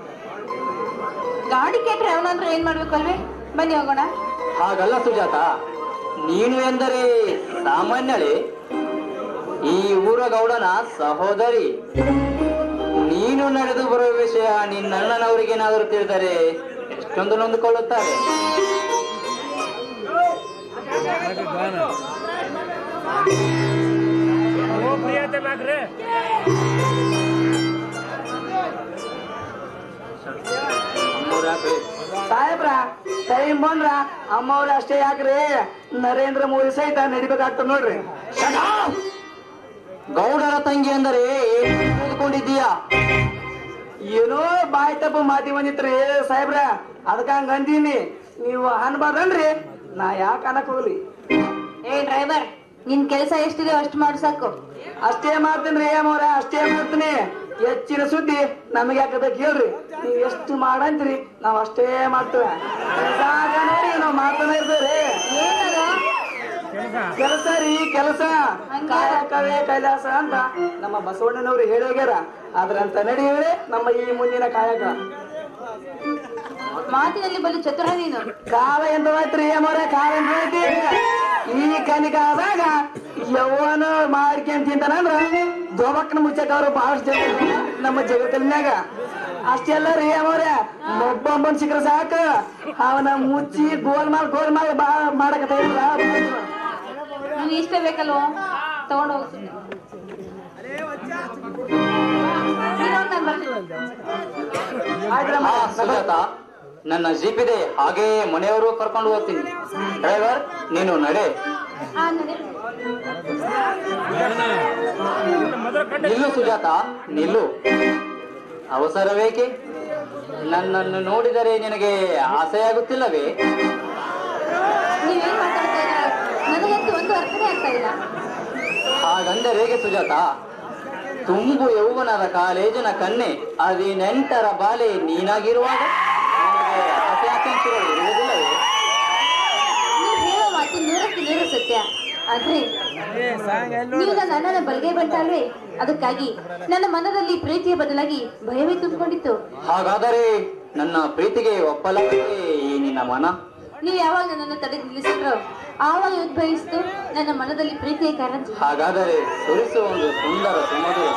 ಗಾಡಿ ಕೆಟ್ರೆ ಅವನಂದ್ರೆ ಏನ್ ಮಾಡ್ಬೇಕು ಅಲ್ವೇ? ಬನ್ನಿ ಹೋಗೋಣ. ಹಾಗಲ್ಲ ಸುಜಾತ, ನೀನು ಎಂದರೆ ಸಾಮಾನ್ಯಳೆ, ಈ ಊರ ಗೌಡನ ಸಹೋದರಿ. ನೀನು ನಡೆದು ಬರುವ ವಿಷಯ ನಿನ್ನಣ್ಣನವರಿಗೇನಾದರೂ ತಿಳಿದರೆ ಎಷ್ಟೊಂದು ನೊಂದುಕೊಳ್ಳುತ್ತಾರೆ. ಸಾಹೇಬ್ರ ಟೈಮ್ ಬಂದ್ರ ಅಮ್ಮವ್ರ ಅಷ್ಟೇ ಯಾಕ್ರಿ, ನರೇಂದ್ರ ಮೋದಿ ಸಹಿತ ನಡಿಬೇಕಾಗ್ತದ ನೋಡ್ರಿ. ಗೌಡರ ತಂಗಿ ಅಂದರೆ ಏನು ತಿಳಿದುಕೊಂಡಿದ್ದೀಯಾ? ಏನೋ ಬಾಯ್ ತಪ್ಪ ಮಾತಿ ಬಂದಿತ್ರಿ ಸಾಹೇಬ್ರ, ಅದಕ್ಕ ಹಂಗ ಅಂದೀನಿ. ನೀವು ಅನ್ಬಾರ್ದನ್ರಿ, ನಾ ಯಾಕೆ ಅನ್ನಕ್ ಹೋಗ್ಲಿ. ಏ ಡ್ರೈವರ್, ನಿನ್ ಕೆಲಸ ಎಷ್ಟಿದೆ ಅಷ್ಟು ಮಾಡು ಸಾಕು. ಅಷ್ಟೇ ಮಾಡ್ತೀನಿ ಅಮ್ಮವ್ರ, ಅಷ್ಟೇ ಮಾಡ್ತೀನಿ. ಹೆಚ್ಚಿನ ಸುದ್ದಿ ನಮಗೆ ಯಾಕಬೇಕು ಹೇಳ್ರಿ. ನೀವ್ ಎಷ್ಟು ಮಾಡಂತ್ರಿ ನಾವ್ ಅಷ್ಟೇ ಮಾಡ್ತೇವೆ. ನೋಡಿ ನಾವ್ ಮಾಡ್ತಾನೆ ಇರ್ತೇವ್ರಿ. ಕೆಲಸ ರೀ ಕೆಲಸ, ಕಾಯಕವೇ ಕೈಲಾಸ ಅಂತ ನಮ್ಮ ಬಸವಣ್ಣನವ್ರು ಹೇಳಿ ಹೋಗ್ಯಾರ. ಅದ್ರಂತ ನಡೆಯುವೇ ನಮ್ಮ ಈ ಮುಂದಿನ ಕಾಯಕ. ಮಾತಿನಲ್ಲಿ ಬಲಿ ಚತುರ ನೀನು. ಕಾಲ ಎಂತವಾಯ್ತ್ರಿ ಅಮ್ಮವ್ರ, ಕಾಲ ಎಂತೈತಿ. ಈ ಕಲಿಕ ಆದಾಗ ಯವ್ವನ ಮಾಡ್ಕೊಂಡ್ ತಿಂತಾನಂದ್ರ ದೋಬಕ್ಕನ ಮುಚ್ಚಕ್ ಅವ್ರು ಬಹಳಷ್ಟು ಜನ ನಮ್ಮ ಜಗತ್ತಲ್ನಾಗ. ಅಷ್ಟೆಲ್ಲ ರೀ ಅಮ್ಮವ್ರ, ಒಬ್ಬೊಬ್ಬನ್ ಸಿಕ್ಕರೆ ಸಾಕು ಅವನ ಮುಚ್ಚಿ ಗೋಲ್ಮಾಲ್ ಮಾಡಕತ್ತ. ನೀನ್ ಇಷ್ಟ ಬೇಕಲ್ವ, ತಗೊಂಡು ಹೋಗ್ತೀನಿ. ಸುಜಾತ, ನನ್ನ ಜೀಪ್ ಇದೆ, ಹಾಗೆ ಮನೆಯವರು ಕರ್ಕೊಂಡು ಹೋಗ್ತೀನಿ. ಡ್ರೈವರ್, ನೀನು ನಡೆ. ನಿಲ್ಲು ಸುಜಾತ, ನಿಲ್ಲು. ಅವಸರವೇಕೆ? ನನ್ನನ್ನು ನೋಡಿದರೆ ನಿನಗೆ ಆಸೆಯಾಗುತ್ತಿಲ್ಲವೇ? ನೀವೇನ್ ಮಾತಾಡ್ತಾ ಇದ್ದೀರಾ? ನನಗಂತೂ ಒಂದು ಅರ್ಥನೇ ಆಗ್ತಾ ಇಲ್ಲ. ಹಾಗಂದರೆ ಹೇಗೆ ಸುಜಾತ? ತುಂಬು ಯೌವನದ ಕಾಲೇಜಿನ ಕನ್ನೆ, 18ರ ಬಾಲೆ ನೀನಾಗಿರುವಾಗ ನಿನಗೆ ಆಸೆ ಆಕಾಂಕ್ಷೆಗಳು ಇರುವುದಿಲ್ಲವೇ? ನೀವು ಹೇಳೋ ಮಾತು 100ಕ್ಕೆ 100 ಸತ್ಯ. ಆದ್ರೆ ನೀವು ನನ್ನ ಅಣ್ಣನ ಬಲ್ಗೈ ಬಂಟ ಅಲ್ವೇ? ಅದಕ್ಕಾಗಿ ನನ್ನ ಮನದಲ್ಲಿ ಪ್ರೀತಿಯ ಬದಲಾಗಿ ಭಯವೇ ತುಂಬಿಕೊಂಡಿತ್ತು. ಹಾಗಾದರೆ ನನ್ನ ಪ್ರೀತಿಗೆ ಒಪ್ಪಲಾಗದೆ ಈ ನಿನ್ನ ಮನ? ನೀವು ಯಾವಾಗ ನನ್ನನ್ನು ತಡೆ ನಿಲ್ಲಿಸಿದ್ರೋ ಆವಾಗ ಉದ್ಭವಿಸಿತು ನನ್ನ ಮನದಲ್ಲಿ ಪ್ರೀತಿಯ ಕಾರಣ. ಹಾಗಾದರೆ ಸುರಿಸುವ ಒಂದು ಸುಂದರ ಸುಮಧುರ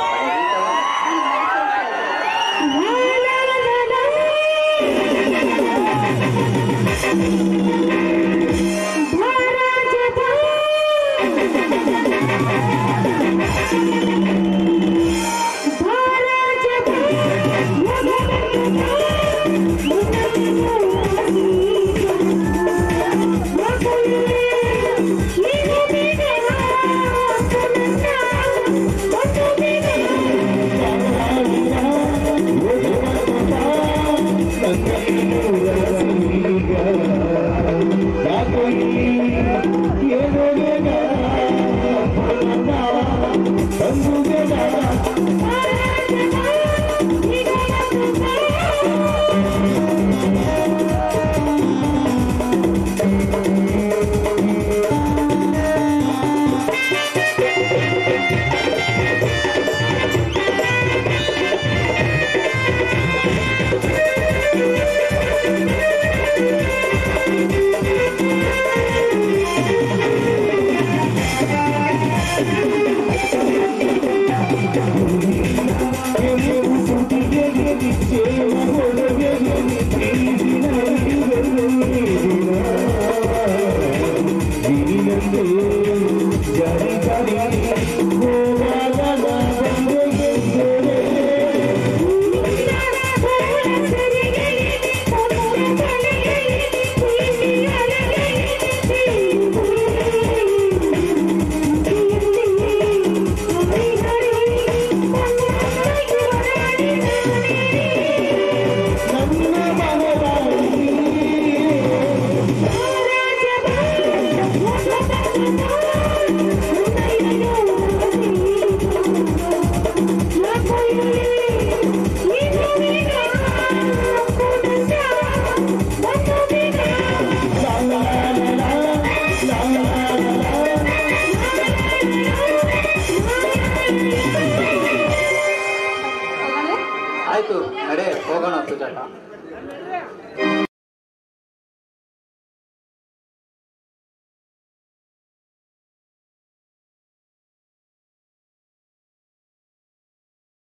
ಆಯ್ತು ನಡೆ ಹೋಗೋಣ ಸುಜಾತ.